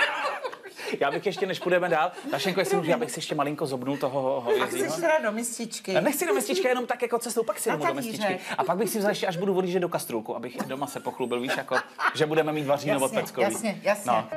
Já bych ještě, než půjdeme dál, Dašenko, jestli můžu, já bych si ještě malinko zobnul toho A hovězího. chceš teda do mističky? Nechci do mestička, jenom tak jako cestou, pak si Na jdeme do mestičky. talířek. A pak bych si vzal ještě, až budu odjíždět do kastrůlku, abych doma se pochlubil, víš, jako, že budeme mít vaříno od Jasně, Peckový. jasně, jasně. No.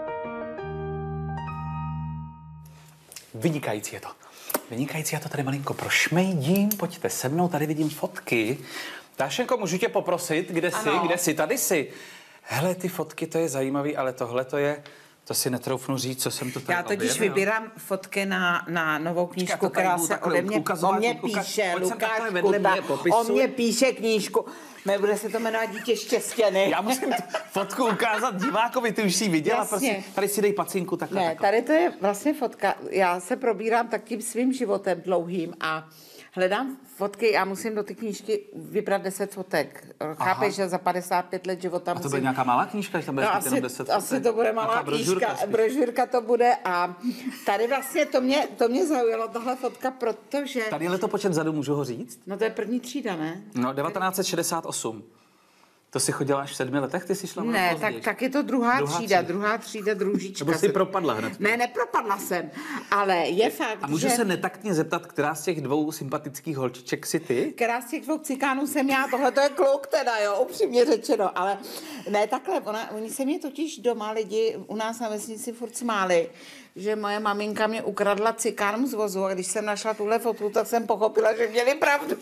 Vynikající je to. Vynikající, já to tady malinko prošmejdím, pojďte se mnou, tady vidím fotky. Dášenko, můžu tě poprosit, kde jsi, Ano. kde jsi, tady jsi. Hele, ty fotky, to je zajímavý, ale tohle to je, to si netroufnu říct, co jsem to tady Já totiž objevil. vybírám fotky na, na novou knížku, já to tady která budu se takhle ode mě, ukazovat, o mě uka- píše, pojď sem takhle Lukáš vedle Kuba, mě, popisuj. o mě píše knížku, nebude se to jmenovat Dítě štěstěny. Já musím tu fotku ukázat divákovi, ty už si ji viděla, Jasně. prosím. Tady si dej pacinku takhle. Ne, takhle. tady to je vlastně fotka, já se probírám tak tím svým životem dlouhým a Hledám fotky, já musím do té knížky vybrat deset fotek. Chápeš, že za padesát pět let života A to musím... bude nějaká malá knížka, že tam budeš No, mít asi, jenom deset asi fotek? to bude malá Nějaká brožurka knížka, spíš. brožurka to bude a tady vlastně to mě, to mě zaujalo, tahle fotka, protože... Tady je letopočet vzadu, můžu ho říct? No to je první třída, ne? No, devatenáct set šedesát osm. To si chodila až v sedmi letech, ty jsi šla Ne, později. tak, tak je to druhá, Druhá třída, třída. druhá třída, družička. Nebo jsi se- propadla hned. Ne, nepropadla jsem, ale je fakt, A můžu že... se netaktně zeptat, která z těch dvou sympatických holčiček si ty? Která z těch dvou cikánů jsem já, tohle to je kluk teda, jo, upřímně řečeno, ale ne takhle, ona, oni se mě totiž doma lidi u nás na vesnici furt smáli, že moje maminka mě ukradla cikánům z vozu a když jsem našla tuhle fotku, tak jsem pochopila, že měli pravdu.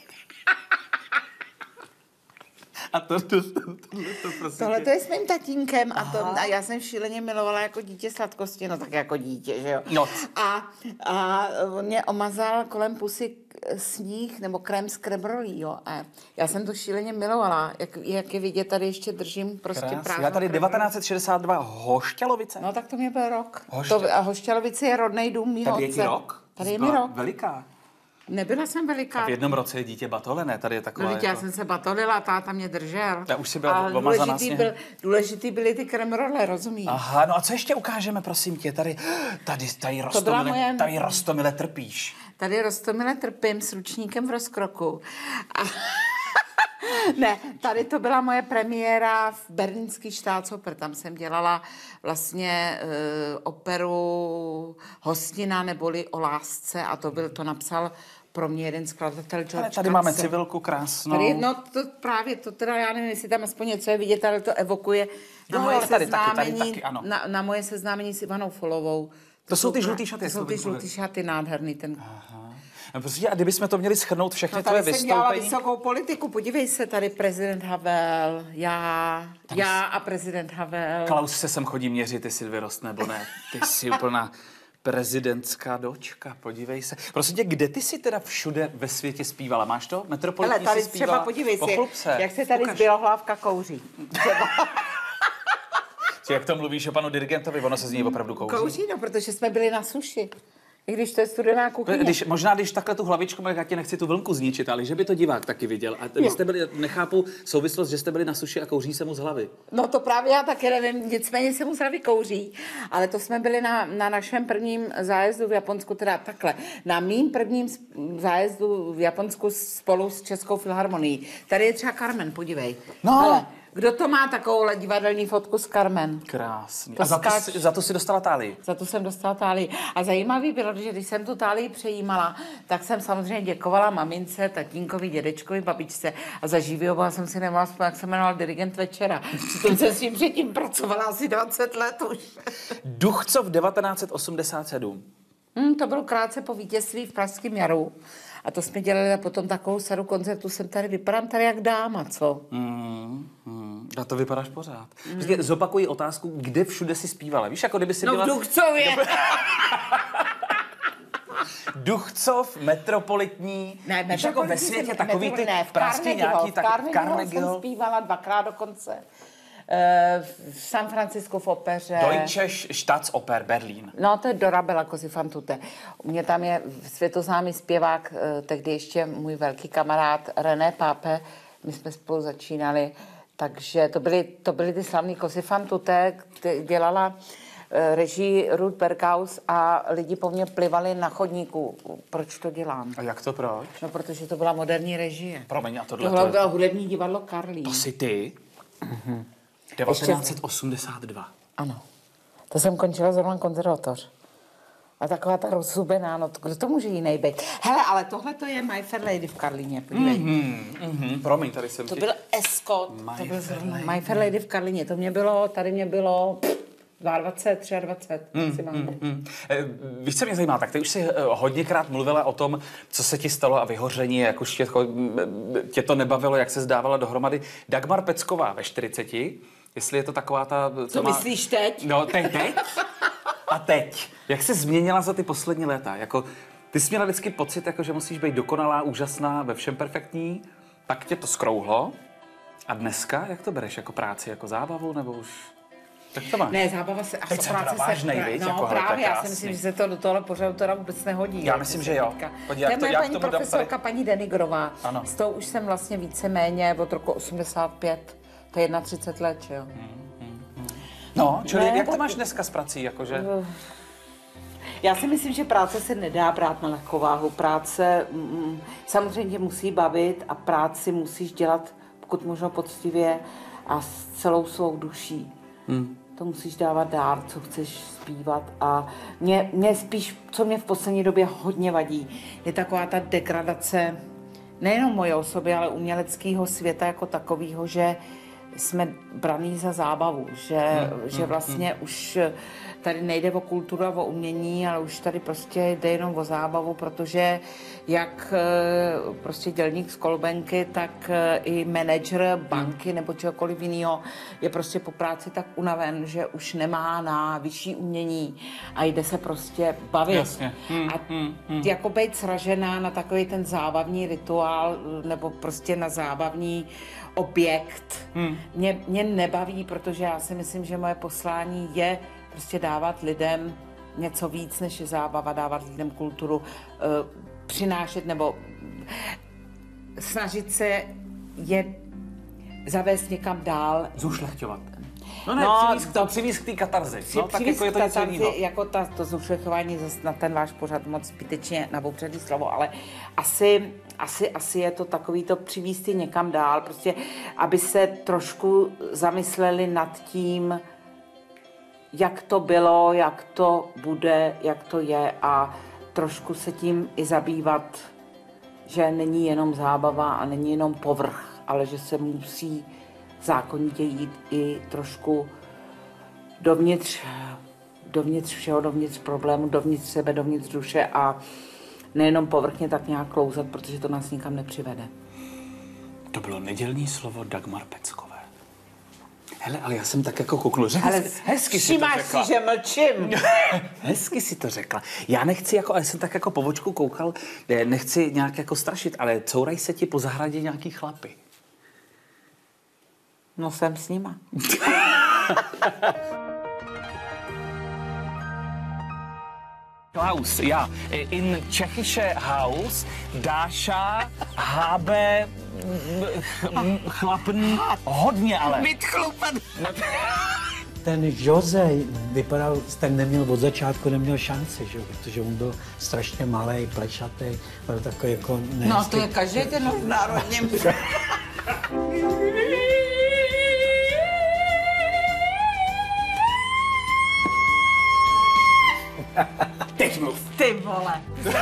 A to, to, to, to, to prostě... Tohle to je s mým tatínkem a, to, a já jsem šíleně milovala jako dítě sladkosti, no tak jako dítě, že jo. No. A, a on mě omazal kolem pusy k- sníh nebo krém z krebrolí, jo. A já jsem to šíleně milovala, jak, jak je vidět, tady ještě držím prostě Krásný. prázdnou Já tady krebrolí. devatenáct set šedesát dva Hošťalovice. No tak to mě byl rok. Hoštěl- To, a Hošťalovice je rodnej dům mýho Tady je otce. ti rok? Tady je Byla mi rok. Veliká. Nebyla jsem veliká. V jednom roce je dítě batolené, tady je taková No, teď já jako... jsem se batolila, táta mě držel. Já už si byla Ale omazaná důležitý, sněhem. byl, důležitý byly ty kremrole, rozumíš? Aha, no a co ještě ukážeme, prosím tě, tady, tady, tady, byla rostomile, moje- tady rostomile trpíš. Tady Roztomile trpím s ručníkem v rozkroku. A ne, tady to byla moje premiéra v berlínský Staatsoper. Tam jsem dělala vlastně uh, operu Hostina neboli o lásce a to byl, to napsal pro mě jeden skladatel George Ale tady máme Crusoe. civilku krásnou. Tady, no to právě, to teda já nevím, jestli tam aspoň něco je vidět, ale to evokuje na Jo, moje ale tady taky, tady seznámení, taky, ano. na, na moje seznámení s Ivanou Folovou. To jsou ty krá- žlutý šaty, To jsou jak ty to žlutý šaty, nádherný ten. No, prostě, a kdybychom to měli shrnout všechny No, tvoje tady jsem dělala vystoupení... vysokou politiku. Podívej se, tady prezident Havel, já, já a prezident Havel. Klaus se sem chodí měřit, jestli vyrost nebo ne. Ty jsi úplná prezidentská dočka, podívej se. Prosím tě, kde ty jsi teda všude ve světě zpívala? Máš to? Hele, Metropolitní tady jsi zpívala? třeba podívej se, Pochlup se. jak se tady Ukaž. z Bělohlávka kouří. Třeba Či jak to mluvíš o panu dirigentovi, ono se z něj opravdu kouří. kouří, no, protože jsme byli na suši. I když to je studená kuchyně. Když, možná, když takhle tu hlavičku, já ti nechci tu vlnku zničit, ale že by to divák taky viděl. A vy jste byli, nechápu souvislost, že jste byli na suši a kouří se mu z hlavy. No to právě já taky nevím, nicméně se mu zdraví kouří, ale to jsme byli na, na našem prvním zájezdu v Japonsku, teda takhle, na mým prvním s- zájezdu v Japonsku spolu s Českou filharmonií. Tady je třeba Carmen, podívej. No. Hele, kdo to má takovouhle divadelní fotku s Carmen? Krásný. To A za to, skáč- si- za to si dostala tálii. Za to jsem dostala tálii. A zajímavý bylo, že když jsem tu tálii přejímala, tak jsem samozřejmě děkovala mamince, tatínkovi, dědečkovi, babičce a za živýho boha jsem si nemohla vzpomenout, jak se jmenoval dirigent Večera. Přitom jsem s ním předtím pracovala asi dvacet let už. Duchcov devatenáct set osmdesát sedm. Hmm, to bylo krátce po vítězství v Pražském jaru. A to jsme dělali a potom takovou sadu koncertů. Jsem tady, vypadám tady jak dáma, co? Mm, mm, na to vypadáš pořád. Mm. Prostě zopakuji otázku, kde všude si zpívala. Víš, jako kdyby si No byla... v Duchcově. Duchcov, metropolitní, Ne, víš, jako ve Metropolitní světě jsem- takový ty Metropolitní ne, v pražský Carnegie Hall, nějaký v tak Carnegie Hall Carnegie jsem Hall. zpívala dvakrát dokonce. Eh, v San Francisku v opeře. Deutsche Staatsoper Berlín. No, to je Dorabella Cosifantute. U mě tam je světoznámý zpěvák, eh, tehdy ještě můj velký kamarád René Pape. My jsme spolu začínali, takže to byly, to byly ty slavný Cosifantute, kde dělala eh, režii Ruth Berghaus a lidi po mně plivali na chodníku. Proč to dělám? A jak to proč? No, protože to byla moderní režie. Promiň, a tohle Tohle to, bylo hudební divadlo Karlín. to jsi ty? devatenáct set osmdesát dva. Ano. To jsem končila zrovna konzervatoř. A taková ta rozhubená, no to, kdo to může jiný být? Hele, ale tohle to je My Fair Lady v Karlíně, podívej. Mm. Mhm, promiň, tady jsem To ti... byl Escort, My to byl Fair zrovna Lady. My Fair Lady v Karlíně. To mě bylo, tady mě bylo dvacet dva, dvacet tři Mm, maximálně. mm. Eh, Víš, co mě zajímá, tak ty už jsi eh, hodněkrát mluvila o tom, co se ti stalo a vyhoření, jak už tě, tě to nebavilo, jak se zdávala dohromady. Dagmar Pecková ve čtyřiceti, jestli je to taková ta... Co myslíš teď? No, teď, teď. A teď. Jak se změnila za ty poslední léta? Jako, ty jsi měla vždycky pocit, jako, že musíš být dokonalá, úžasná, ve všem perfektní, pak tě to skrouhlo. A dneska, jak to bereš? Jako práci, jako zábavu, nebo už... Tak to máš. Ne, zábava se... A Teď jsem práce teda vážnej, pra- viď, No jako, hele, to je právě, já si krásný. myslím, že se to do tohle pořadu teda vůbec nehodí. Já jak myslím, se že jo. teďka- Pojď, To jak je to- moje jak paní tomu dám profesorka, tady? paní Denigrová. Ano. S tou už jsem vlastně víceméně od roku osmdesát pět, to je třicet jedna let, že jo? No, čili Ne, jak to tak- máš dneska s prací, jakože? Já si myslím, že práce se nedá brát na lehkou váhu. Práce mm, samozřejmě musí bavit a práci musíš dělat pokud možno poctivě a s celou svou duší. Hmm. To musíš dávat dár, co chceš zpívat a mě, mě spíš, co mě v poslední době hodně vadí, je taková ta degradace nejenom moje osoby, ale uměleckého světa jako takového, že jsme braní za zábavu, že, hmm, že hmm, vlastně hmm. už tady nejde o kulturu a o umění, ale už tady prostě jde jenom o zábavu, protože jak prostě dělník z Kolbenky, tak i manažer banky nebo čehokoliv jiného je prostě po práci tak unaven, že už nemá na vyšší umění a jde se prostě bavit. Jasně. Hmm, a hmm, hmm. jako být sražená na takový ten zábavní rituál nebo prostě na zábavní objekt. Hmm. Mě, mě nebaví, protože já si myslím, že moje poslání je prostě dávat lidem něco víc, než je zábava, dávat lidem kulturu, uh, přinášet nebo snažit se je zavést někam dál. Zušlechťovat. No ne, No, přivíz, to přivíz k té katarzi. Při, No, tak jako je to něco jiného. jako ta, to zušlechování zase na ten váš pořad moc zbytečně nabouřený slovo, ale asi, asi, asi je to takový to přivízt je někam dál, prostě, aby se trošku zamysleli nad tím, jak to bylo, jak to bude, jak to je a trošku se tím i zabývat, že není jenom zábava a není jenom povrch, ale že se musí zákonitě jít i trošku dovnitř, dovnitř všeho, dovnitř problému, dovnitř sebe, dovnitř duše a nejenom povrchně tak nějak klouzat, protože to nás nikam nepřivede. To bylo nedělní slovo Dagmar Peckové. Hele, ale já jsem tak jako kouknul, že Ale hezky, hezky si to řekla. si, že mlčím. Hezky si to řekla. Já nechci jako, ale jsem tak jako po vočku koukal, nechci nějak jako strašit, ale courají se ti po zahradě nějaký chlapy. No jsem s nima. Klaus, ja. In Čechische Haus Dáša habe chlapen hodně, ale. Mit chlapen. Ten Jose vypadal, ten neměl od začátku neměl šanci, že? Protože on byl strašně malý, plešatý, byl takový jako nehezký. No to je každý ten v národním. Teď mluv. Ty vole.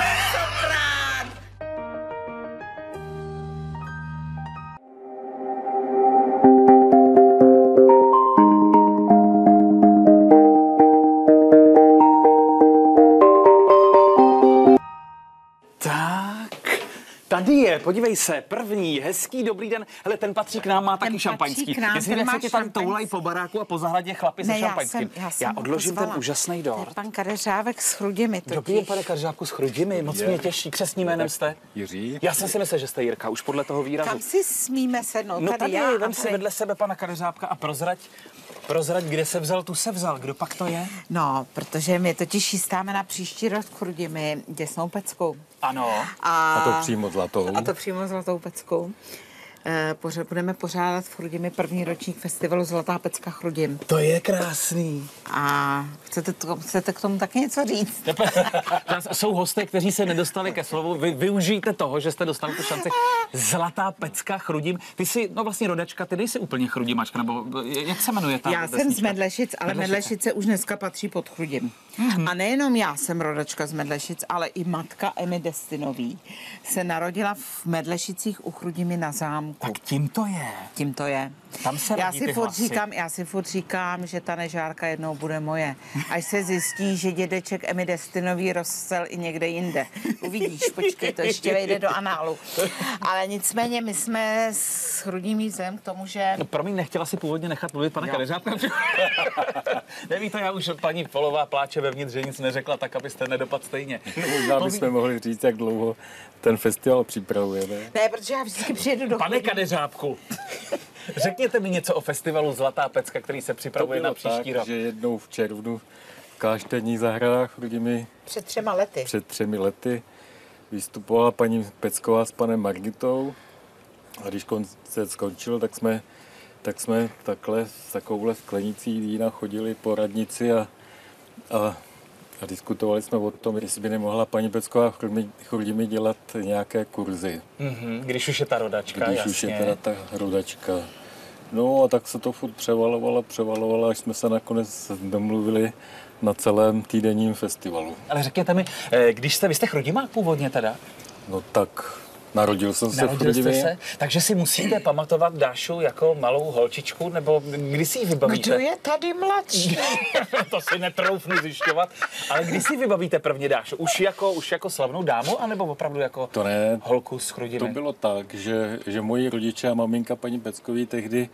Tak, tady je, podívej se, první, hezký, dobrý den. Hele, ten patří k nám, má taky patří šampaňský. k nám, Jestli ten se má ti tam šampaňský. toulají po baráku a po zahradě chlapi se Ne, já šampaňským. jsem, já jsem já ho odložím pozvala. ten úžasný To je dort. pan Kadeřávek s Chrudimi totiž. Dobrý den, pane Karžáku, s Chrudimi, moc mě těší. Křestním jménem jste? Jiří. Já jsem si myslel, že jste Jirka, už podle toho výrazu. Kam si smíme sednout? No tady, já vem a si tady. vedle sebe pana Kadeřábka a prozrať, prozrať, kde se vzal, tu se vzal. Kdo pak to je? No, protože my totiž chystáme na příští rok v Chrudimi děsnou peckou. Ano. A, A to přímo zlatou. A to přímo zlatou peckou. Eh, Poře, budeme pořádat v Chrudimi první ročník festivalu Zlatá pecka Chrudim. To je krásný. A chcete, to, chcete k tomu taky něco říct? Jsou hosté, kteří se nedostali ke slovu. Vy využijte toho, že jste dostali tu šanci. Zlatá pecka Chrudim. Ty jsi, no vlastně rodačka, ty nejsi úplně chrudimačka, nebo jak se jmenuje ta Já jsem z vesnička? Medlešic, ale Medlešice. Medlešice už dneska patří pod Chrudim. Mm-hmm. A nejenom já jsem rodačka z Medlešic, ale i matka Emy Destinový se narodila v Medlešicích u Chrudimi na zámku. Tak tím to je. Tím to je. Tam se já rodí si ty furt hlasy. říkám, já si furt říkám, že ta nežárka jednou bude moje. Až se zjistí, že dědeček Emy Destinový rozsel i někde jinde. Uvidíš, počkej, to ještě vejde do análu. Ale nicméně my jsme s Chrudím mízem k tomu, že... No, promiň, nechtěla si původně nechat mluvit pana Kadeřábka? Neví to, já už paní Polová pláče vevnitř, že nic neřekla, tak abyste nedopadl stejně. Možná bychom mohli říct, jak dlouho ten festival připravujeme. Ne, protože já vždycky přijedu do Pane Chrudimi. Kadeřábku, řekněte mi něco o festivalu Zlatá pecka, který se připravuje na příští tak, rok. že jednou v červnu v Klášterních zahradách Chrudimi Před třema lety. před třemi lety vystupovala paní Pecková s panem Margitou a když koncert skončil, tak jsme, tak jsme takhle s takovouhle sklenicí vína chodili po radnici a, a, a diskutovali jsme o tom, jestli by nemohla paní Pecková v Chrudimi dělat nějaké kurzy. Mm-hmm, když už je ta rodačka, Když jasně. už je teda ta rodačka. No a tak se to furt převalovalo, převalovalo, až jsme se nakonec domluvili na celém týdenním festivalu. Ale řekněte mi, eh, když jste, vy jste Chrudimák původně teda? No tak narodil jsem se v Narodil jste Chrudimi. se? Takže si musíte pamatovat Dášu jako malou holčičku, nebo kdy si ji vybavíte? Kdo je tady mladší? To si netroufnu zjišťovat. Ale kdy si vybavíte prvně Dášu? Už jako, už jako slavnou dámu, anebo opravdu jako To ne, holku z Chrudimi? to bylo tak, že, že moji rodiče a maminka paní Peckový tehdy,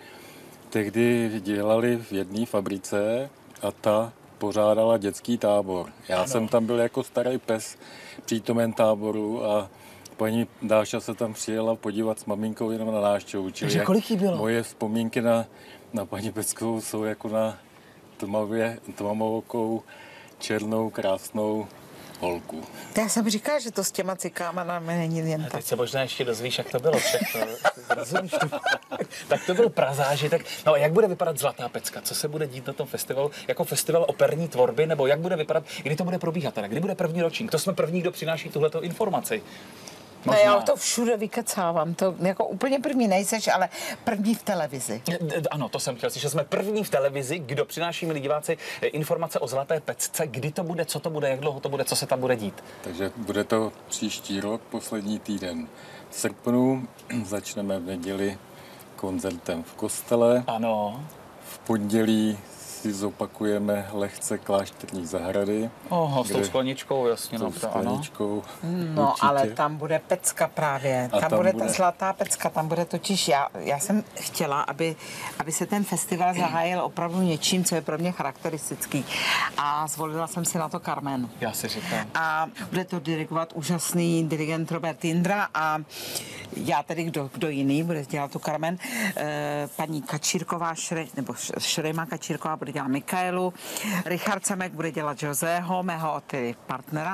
tehdy dělali v jedné fabrice a ta pořádala dětský tábor. Já ano. jsem tam byl jako starý pes přítomen táboru a paní Dáša se tam přijela podívat s maminkou jenom na návštěvu. Takže kolik jí bylo? Moje vzpomínky na, na paní Peckovou jsou jako na tmavě, tmavoukou, černou, krásnou holku. Já jsem říkala, že to s těma cikáma nám není jen A tak. teď se možná ještě dozvíš, jak to bylo všechno. Rozumíš to? Tak to byl prazážitek. No a jak bude vypadat Zlatá pecka? Co se bude dít na tom festivalu? Jako festival operní tvorby? Nebo jak bude vypadat? Kdy to bude probíhat teda? Kdy bude první ročník? To jsme první, kdo přináší tuhleto informaci. No já to všude vykecávám, to jako úplně první nejseš, ale první v televizi. Ano, to jsem chtěl slyšet. Jsme první v televizi, kdo přináší, milí diváci, informace o Zlaté pecce. Kdy to bude, co to bude, jak dlouho to bude, co se tam bude dít? Takže bude to příští rok, poslední týden v srpnu. Začneme v neděli koncertem v kostele. Ano. V pondělí si zopakujeme lehce Klášterní zahrady. Oho, s tou skleničkou, jasně. S No, tou to ano. skleničkou. No, určitě. ale tam bude pecka právě. A Tam, tam bude bude- ta Zlatá pecka, tam bude totiž, já, já jsem chtěla, aby, aby se ten festival zahájil opravdu něčím, co je pro mě charakteristický. A zvolila jsem si na to Carmen. Já si říkám. A bude to dirigovat úžasný dirigent Robert Jindra a já tedy, kdo, kdo jiný bude dělat tu Carmen, e, paní Kačírková, Šre, nebo Šrema Kačírková bude dělat Mikaelu, Richard Semek bude dělat Joseho, mého tedy partnera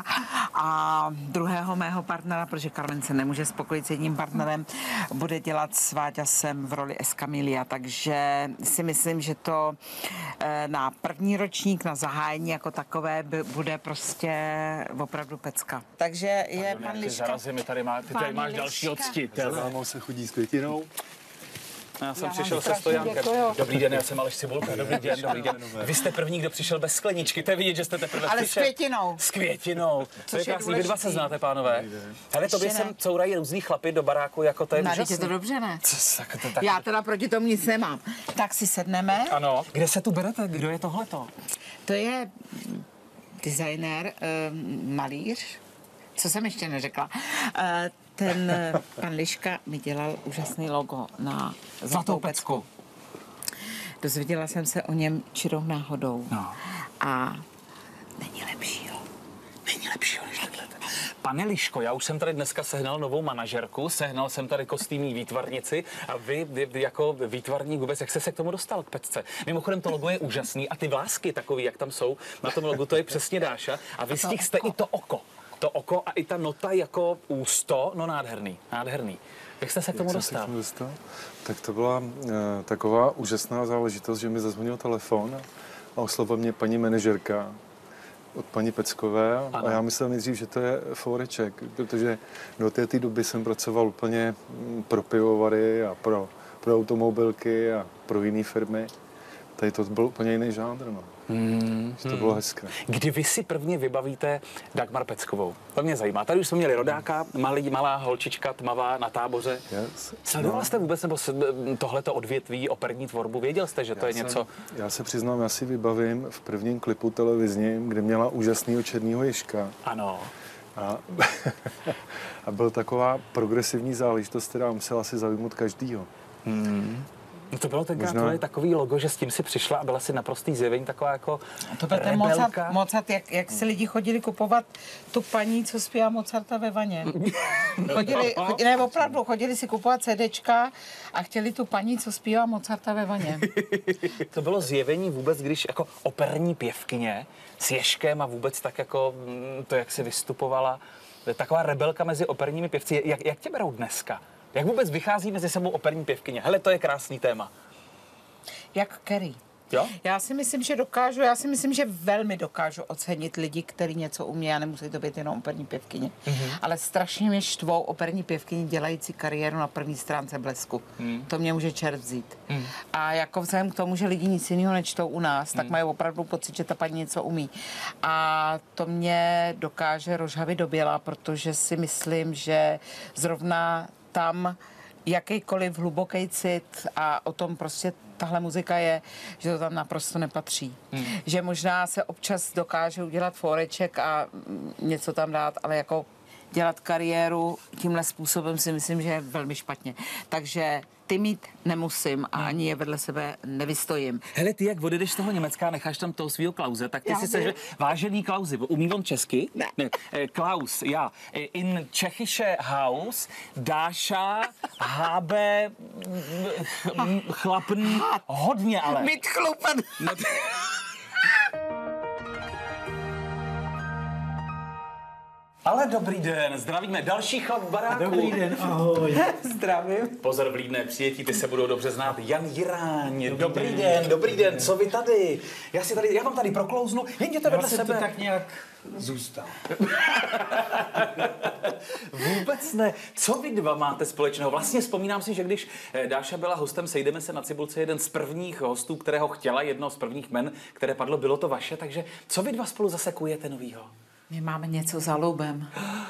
a druhého mého partnera, protože Carmen se nemůže spokojit s jedním partnerem, bude dělat s Váďasem v roli Escamilia, takže si myslím, že to e, na první ročník, na zahájení jako takové by, bude prostě opravdu pecka. Takže je pan Ty Liška. zarazy mi tady, má, ty tady Pan máš další Liška. octitel. Mámou se chodí s květinou. Já jsem Já vám přišel se strašně stojankem. děkuju. Dobrý den, já jsem Aleš Cibulka. Dobrý den, dobrý den. Vy jste první, kdo přišel bez skleničky. To je vidět, že jste teprve Ale s přišel. květinou. S květinou. To Což je je krásný. Vy dva se důležitý. znáte, pánové. Ale tobě Ještě ne. sem courají různý chlapy do baráku, jako to je Na je úžasný. to dobře, ne? Co, tak, to, tak, Já teda proti tomu nic nemám. Tak si sedneme. Ano. Kde se tu berete? Kdo je tohleto? To je designér, um, malíř, co jsem ještě neřekla. Uh, ten eh, pan Liška mi dělal úžasný logo na Zlatou pecku. Dozvěděla jsem se o něm čirou náhodou. No. A není lepšího. Není lepšího než takhle. Pane Liško, já už jsem tady dneska sehnal novou manažerku, sehnal jsem tady kostýmní výtvarnici a vy, vy, vy jako výtvarník vůbec, jak jste se k tomu dostal, k pecce? Mimochodem to logo je úžasný a ty vlásky takový, jak tam jsou, na tom logu to je přesně Dáša a vy z těch jste i to oko. To oko a i ta nota jako ústo, no nádherný, nádherný. Jak jste se k tomu Jak jsem se dostal? k tomu dostal? Tak to byla uh, taková úžasná záležitost, že mi zazvonil telefon a oslovila mě paní manažerka od paní Peckové Ano. a já myslel nejdřív, že to je Foreček, protože do té té doby jsem pracoval úplně mm, pro pivovary a pro, pro automobilky a pro jiné firmy. Tady to byl úplně jiný žánr, no. Hmm, Že to bylo hezké. Kdy vy si prvně vybavíte Dagmar Peckovou? To mě zajímá. Tady už jsme měli rodáka, malý, malá holčička, tmavá na táboře. Yes. Sledoval jste vůbec nebo se- tohleto odvětví operní tvorbu? Věděl jste, že to je Já něco? jsem- Já se přiznám, já si vybavím v prvním klipu televizním, kde měla úžasného černýho ježka. Ano. A, a byl taková progresivní záležitost, která musela si zaujmout každýho. Hmm. No to bylo tenkrát Možná- tvoje takový logo, že s tím si přišla a byla si naprostý zjevení, taková jako To byl ten rebelka. Mozart, Mozart jak, jak si lidi chodili kupovat tu paní, co zpívá Mozarta ve vaně. Chodili, chodili, ne, opravdu, chodili si kupovat CDčka a chtěli tu paní, co zpívá Mozarta ve vaně. To bylo zjevení vůbec, když jako operní pěvkyně s Ježkem a vůbec tak jako mm, to, jak si vystupovala, taková rebelka mezi operními pěvci. Jak, jak tě berou dneska? Jak vůbec vychází mezi sebou operní pěvkyně? Hele, to je krásný téma. Jak Kerry. Jo? Já si myslím, že dokážu, já si myslím, že velmi dokážu ocenit lidi, kteří něco umí a nemusí to být jenom operní pěvkyně. Mm-hmm. Ale strašně mě štvou operní pěvkyně dělající kariéru na první stránce Blesku. Mm. To mě může čert vzít. Mm. A jako vzhledem k tomu, že lidi nic jiného nečtou u nás, mm. tak mají opravdu pocit, že ta paní něco umí. A to mě dokáže rozhavit do běla, protože si myslím, že zrovna tam jakýkoliv hluboký cit a o tom prostě tahle muzika je, že to tam naprosto nepatří. Hmm. Že možná se občas dokáže udělat fóreček a něco tam dát, ale jako dělat kariéru tímhle způsobem si myslím, že je velmi špatně. Takže ty mít nemusím a ani je vedle sebe nevystojím. Hele, ty jak odjedeš z toho Německa a necháš tam toho svýho Klause, tak ty Já si vím. se, vážený Klausi, umí on česky? Ne. ne. eh, Klaus, já. Eh, In Čechische Haus, Dáša, Habe, m- chlapn, hodně ale. Mít chlupen. No, ale dobrý den, zdravíme další chlap v baráku. Dobrý den, ahoj. Zdravím. Pozor, vlídné přijetí, ty se budou dobře znát. Jan Jiráň, dobrý, dobrý den, den, dobrý den, co vy tady? Já si tady, já vám tady proklouznu, jděte vedle Já jsem sebe. to tak nějak zůstal. Vůbec ne. Co vy dva máte společného? Vlastně vzpomínám si, že když eh, Dáša byla hostem Sejdeme se na Cibulce, jeden z prvních hostů, kterého chtěla, jedno z prvních men, které padlo, bylo to vaše, takže co vy dva spolu zase kujete novýho? My máme něco za loubem.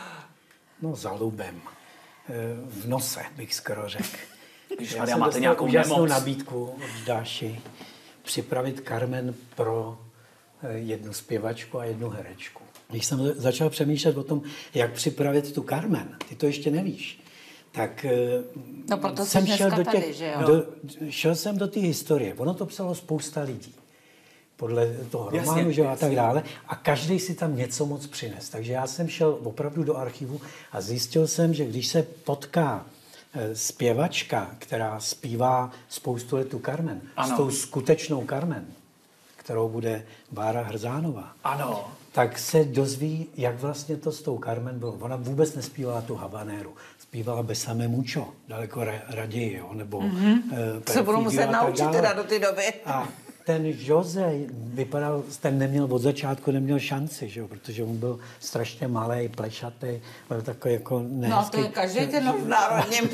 No, za lubem. E, V nose, bych skoro řekl. Ježišmarja, Já jsem máte dostal nějakou úžasnou nemoc. nabídku od Dáši připravit Carmen pro e, jednu zpěvačku a jednu herečku. Když jsem začal přemýšlet o tom, jak připravit tu Carmen, ty to ještě nevíš, tak e, No, proto jsi jsem šel dneska do těch, tady, že jo? do, šel jsem do té historie. Ono to psalo spousta lidí. Podle toho Jasně, románu, že jo, a jasně. tak dále. A každý si tam něco moc přines. Takže já jsem šel opravdu do archivu a zjistil jsem, že když se potká eh, zpěvačka, která zpívá spoustu let tu Carmen, Ano. s tou skutečnou Carmen, kterou bude Bára Hrzánová, Ano. tak se dozví, jak vlastně to s tou Carmen bylo. Ona vůbec nespívala tu habanéru. Zpívala Besame mucho, daleko ra- raději, jo, nebo mm-hmm. eh, Se budu muset naučit teda do té doby. A ten Jose vypadal, ten neměl od začátku, neměl šanci, že jo, protože on byl strašně malý, plešatý, byl takový jako nehezký. No to je každý ten v národním.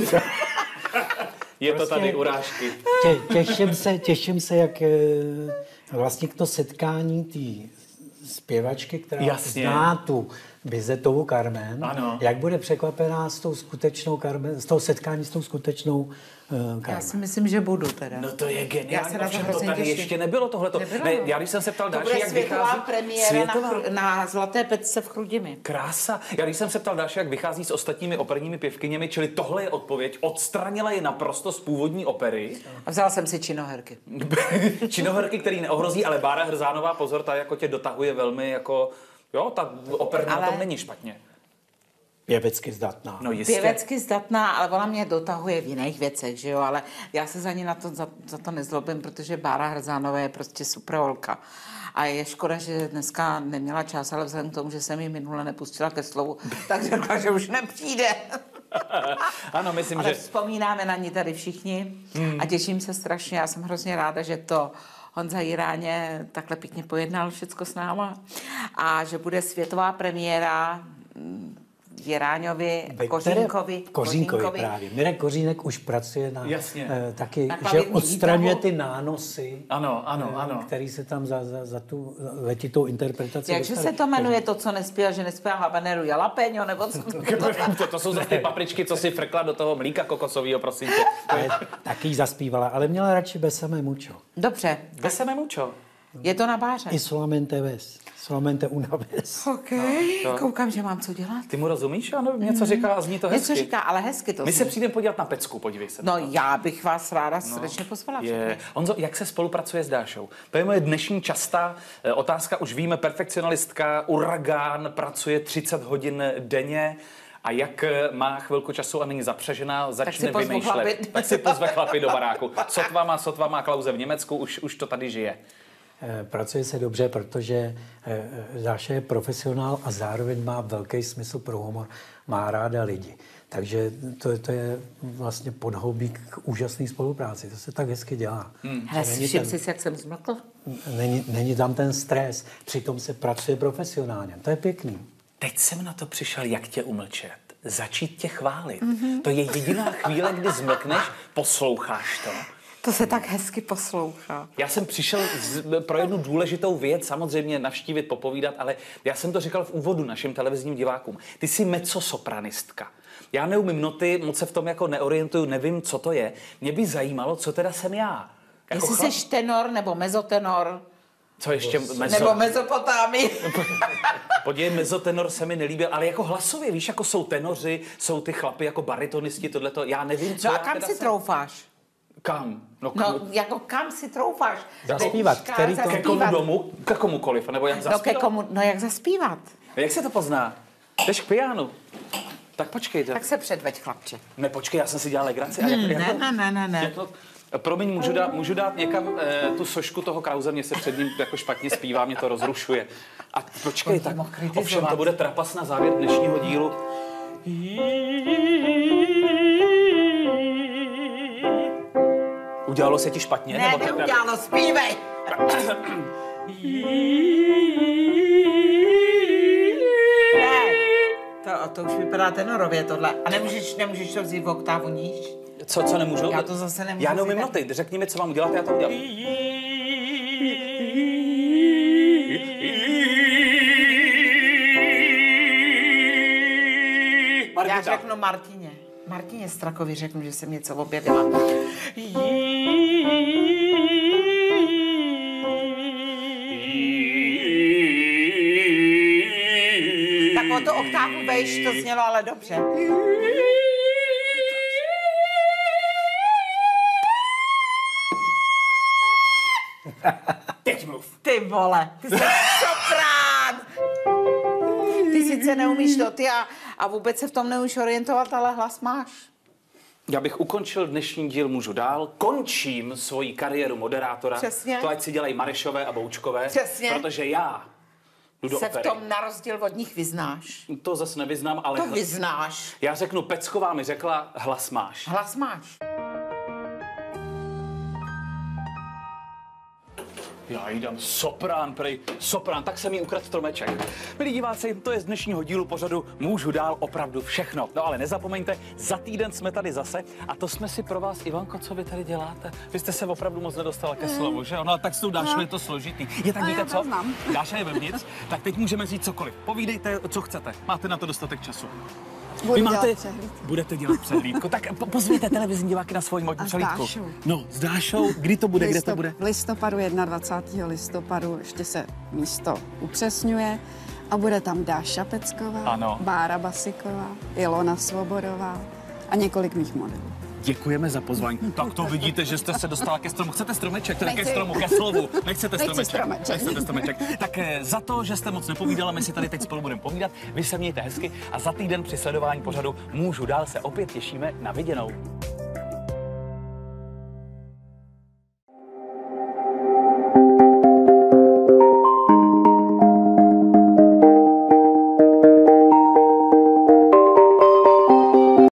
Je to Prostě- tady urážky. Tě, těším se, těším se, jak eh, vlastně k to setkání té zpěvačky, která Jasně. zná tu Bizetovou Carmen, Ano. jak bude překvapená s tou skutečnou Carmen, z toho setkání s tou skutečnou uh, Carmen. Já si myslím, že budu teda. No to je Já geniální, se na to ovšem to hrozně tady těším. ještě nebylo tohleto. Nebylo. Ne, já když jsem se ptal To Dáši, bude jak světová vychází... premiéra na, Světová? chru- na Zlaté pecce v Chrudimi. Krása. Já když jsem se ptal Dáši, jak vychází s ostatními operními pěvkyněmi, čili tohle je odpověď, odstranila je naprosto z původní opery. A vzala jsem si činoherky. Činoherky, který neohrozí, ale Bára Hrzánová, pozor, ta jako tě dotahuje velmi jako... Jo, ta operna Ale- na tom není špatně. Pěvecky zdatná. No jistě. Pěvecky zdatná, ale ona mě dotahuje v jiných věcech, že jo, ale já se za ní na to, za, za to nezlobím, protože Bára Hrzánová je prostě super holka. A je škoda, že dneska neměla čas, ale vzhledem k tomu, že jsem ji minule nepustila ke slovu, tak řekla, že už nepřijde. Ano, myslím, Ale že... vzpomínáme na ní tady všichni a těším se strašně. Já jsem hrozně ráda, že to Honza Jiráně takhle pěkně pojednal všecko s náma a že bude světová premiéra mm, Jiráňovi, Ve Kořínkovi. které- Kořínkovi právě. Mirek Kořínek už pracuje na Jasně. eh, taky, Na že klavírní odstraňuje výtahu. ty nánosy, Ano, ano, ano. který se tam za, za, za tu letitou interpretaci Jakže dostali. se to jmenuje to, co nespěl, že nespěl habaneru jalapeňo, nebo co? to, to jsou zase ty papričky, co si frkla do toho mlíka kokosového, prosím tě. Ale taky jí zaspívala, ale měla radši Besame mucho. Dobře, Besame mucho. Je to na báře. I solamente ves. Solamente una vez. OK, No, to- koukám, že mám co dělat. Ty mu rozumíš? Ano, něco říká a zní to hezky. Něco říká, ale hezky to My zní. se přijdeme podívat na Pecku, podívej se. No já bych vás ráda srdečně pozvala. Je. všechny. Honzo, jak se spolupracuje s Dášou? To je moje dnešní častá eh, otázka. Už víme, perfekcionalistka, uragán, pracuje třicet hodin denně. A jak eh, má chvilku času a není zapřežená, začne si pozvu vymýšlet. chlapy. Tak si pozve chlapy do baráku. Sotva má, sotva má Klauze v Německu, už, už to tady žije. Eh, Pracuje se dobře, protože eh, Dáša je profesionál a zároveň má velký smysl pro humor. Má ráda lidi. Takže to, to je vlastně podhoubí k úžasné spolupráci. To se tak hezky dělá. Hmm. Hele, všim si, jak jsem zmlkl. Není, není tam ten stres, přitom se pracuje profesionálně. To je pěkný. Teď jsem na to přišel, jak tě umlčet. Začít tě chválit. Mm-hmm. To je jediná chvíle, kdy zmlkneš, posloucháš to. To se tak hezky poslouchá. Já jsem přišel z, pro jednu důležitou věc, samozřejmě navštívit, popovídat, ale já jsem to říkal v úvodu našim televizním divákům. Ty jsi mezzosopranistka. Já neumím noty, moc se v tom jako neorientuju, nevím, co to je. Mě by zajímalo, co teda jsem já. Jako Jestli chlap- jsi tenor nebo mezotenor, Co ještě? Mezo... nebo mezopotámii. Podívej, mezotenor se mi nelíbil, ale jako hlasově, víš, jako jsou tenoři, jsou ty chlapy jako baritonisti, tohleto, já nevím, co No a já kam teda si jsem. troufáš? Kam? No, No, k- jako kam si troufáš? Zaspívat, Ve výškách který to- ke komu zaspívat. domu, ke komukoliv, nebo jak No, ke zaspívat? komu, no jak zaspívat? Jak se to pozná? Jdeš k pianu. Tak počkej. Tak se předveď, chlapče. Ne, počkej, já jsem si dělal legraci. A jak, jak Ne, to- ne, ne, ne, ne. jak to- Promiň, můžu dát, můžu dát někam eh, tu sošku toho Krause, mě se před ním jako špatně zpívá, mě to rozrušuje. A počkej, On tě tak mohl kritizovat. ovšem to bude trapas na závěr dnešního dílu. Udělalo se ti špatně? Ne, nebo tak- neudělalo, zpívej. Ne, to, to už vypadá tenorově tohle. A nemůžeš, nemůžeš to vzít v oktávu níž? Co, co nemůžu? Já to zase nemůžu Já neumím říkat. noty, řekni mi, co mám udělat, já to udělám. Já Margita. řeknu Martině. Martině Strakovi řeknu, že jsem něco objevila. Tak o to oktávu vejš, to znělo ale dobře. Teď mluv. Ty vole, ty jsi soprán! Ty sice neumíš noty a, a vůbec se v tom neumíš orientovat, ale hlas máš. Já bych ukončil dnešní díl Můžu dál. Končím svoji kariéru moderátora. Přesně. To ať si dělají Marešové a Boučkové. Přesně. Protože já jdu do Se v opery. tom na rozdíl od nich vyznáš. To zase nevyznám, ale... To vyznáš. Já řeknu, Pecková mi řekla, hlas máš. Hlas máš. Já jí dám soprán, prej, soprán, tak jsem jí ukradl stromeček. Milí diváci, to je z dnešního dílu pořadu Můžu dál opravdu všechno. No ale nezapomeňte, za týden jsme tady zase a to jsme si pro vás, Ivanko, co vy tady děláte? Vy jste se opravdu moc nedostala ke slovu, že? No tak s tou Dášou je to složitý. Je tak víte co? Dáša je vevnitř, tak teď můžeme říct cokoliv. Povídejte, co chcete. Máte na to dostatek času. Budu Vy máte, dělat přehlídku. budete dělat přehlídku. Tak po- pozvěte televizní diváky na svoji modní A s přehlídku. Dášou. No, s Dášou. Kdy to bude, kde to Listop- bude? V listopadu, dvacátého prvního listopadu, ještě se místo upřesňuje a bude tam Dáša Pecková, Ano. Bára Basiková, Ilona Svobodová a několik mých modelů. Děkujeme za pozvání. Tak to vidíte, že jste se dostala ke stromu. Chcete stromeček? Teda ke Nechci. stromu, ke slovu. Nechcete Nechci stromeček. stromeček. Nechcete stromeček. Tak eh, za to, že jste moc nepovídala, my si tady teď spolu budeme povídat. Vy se mějte hezky a za týden při sledování pořadu Můžu dál se opět těšíme na viděnou.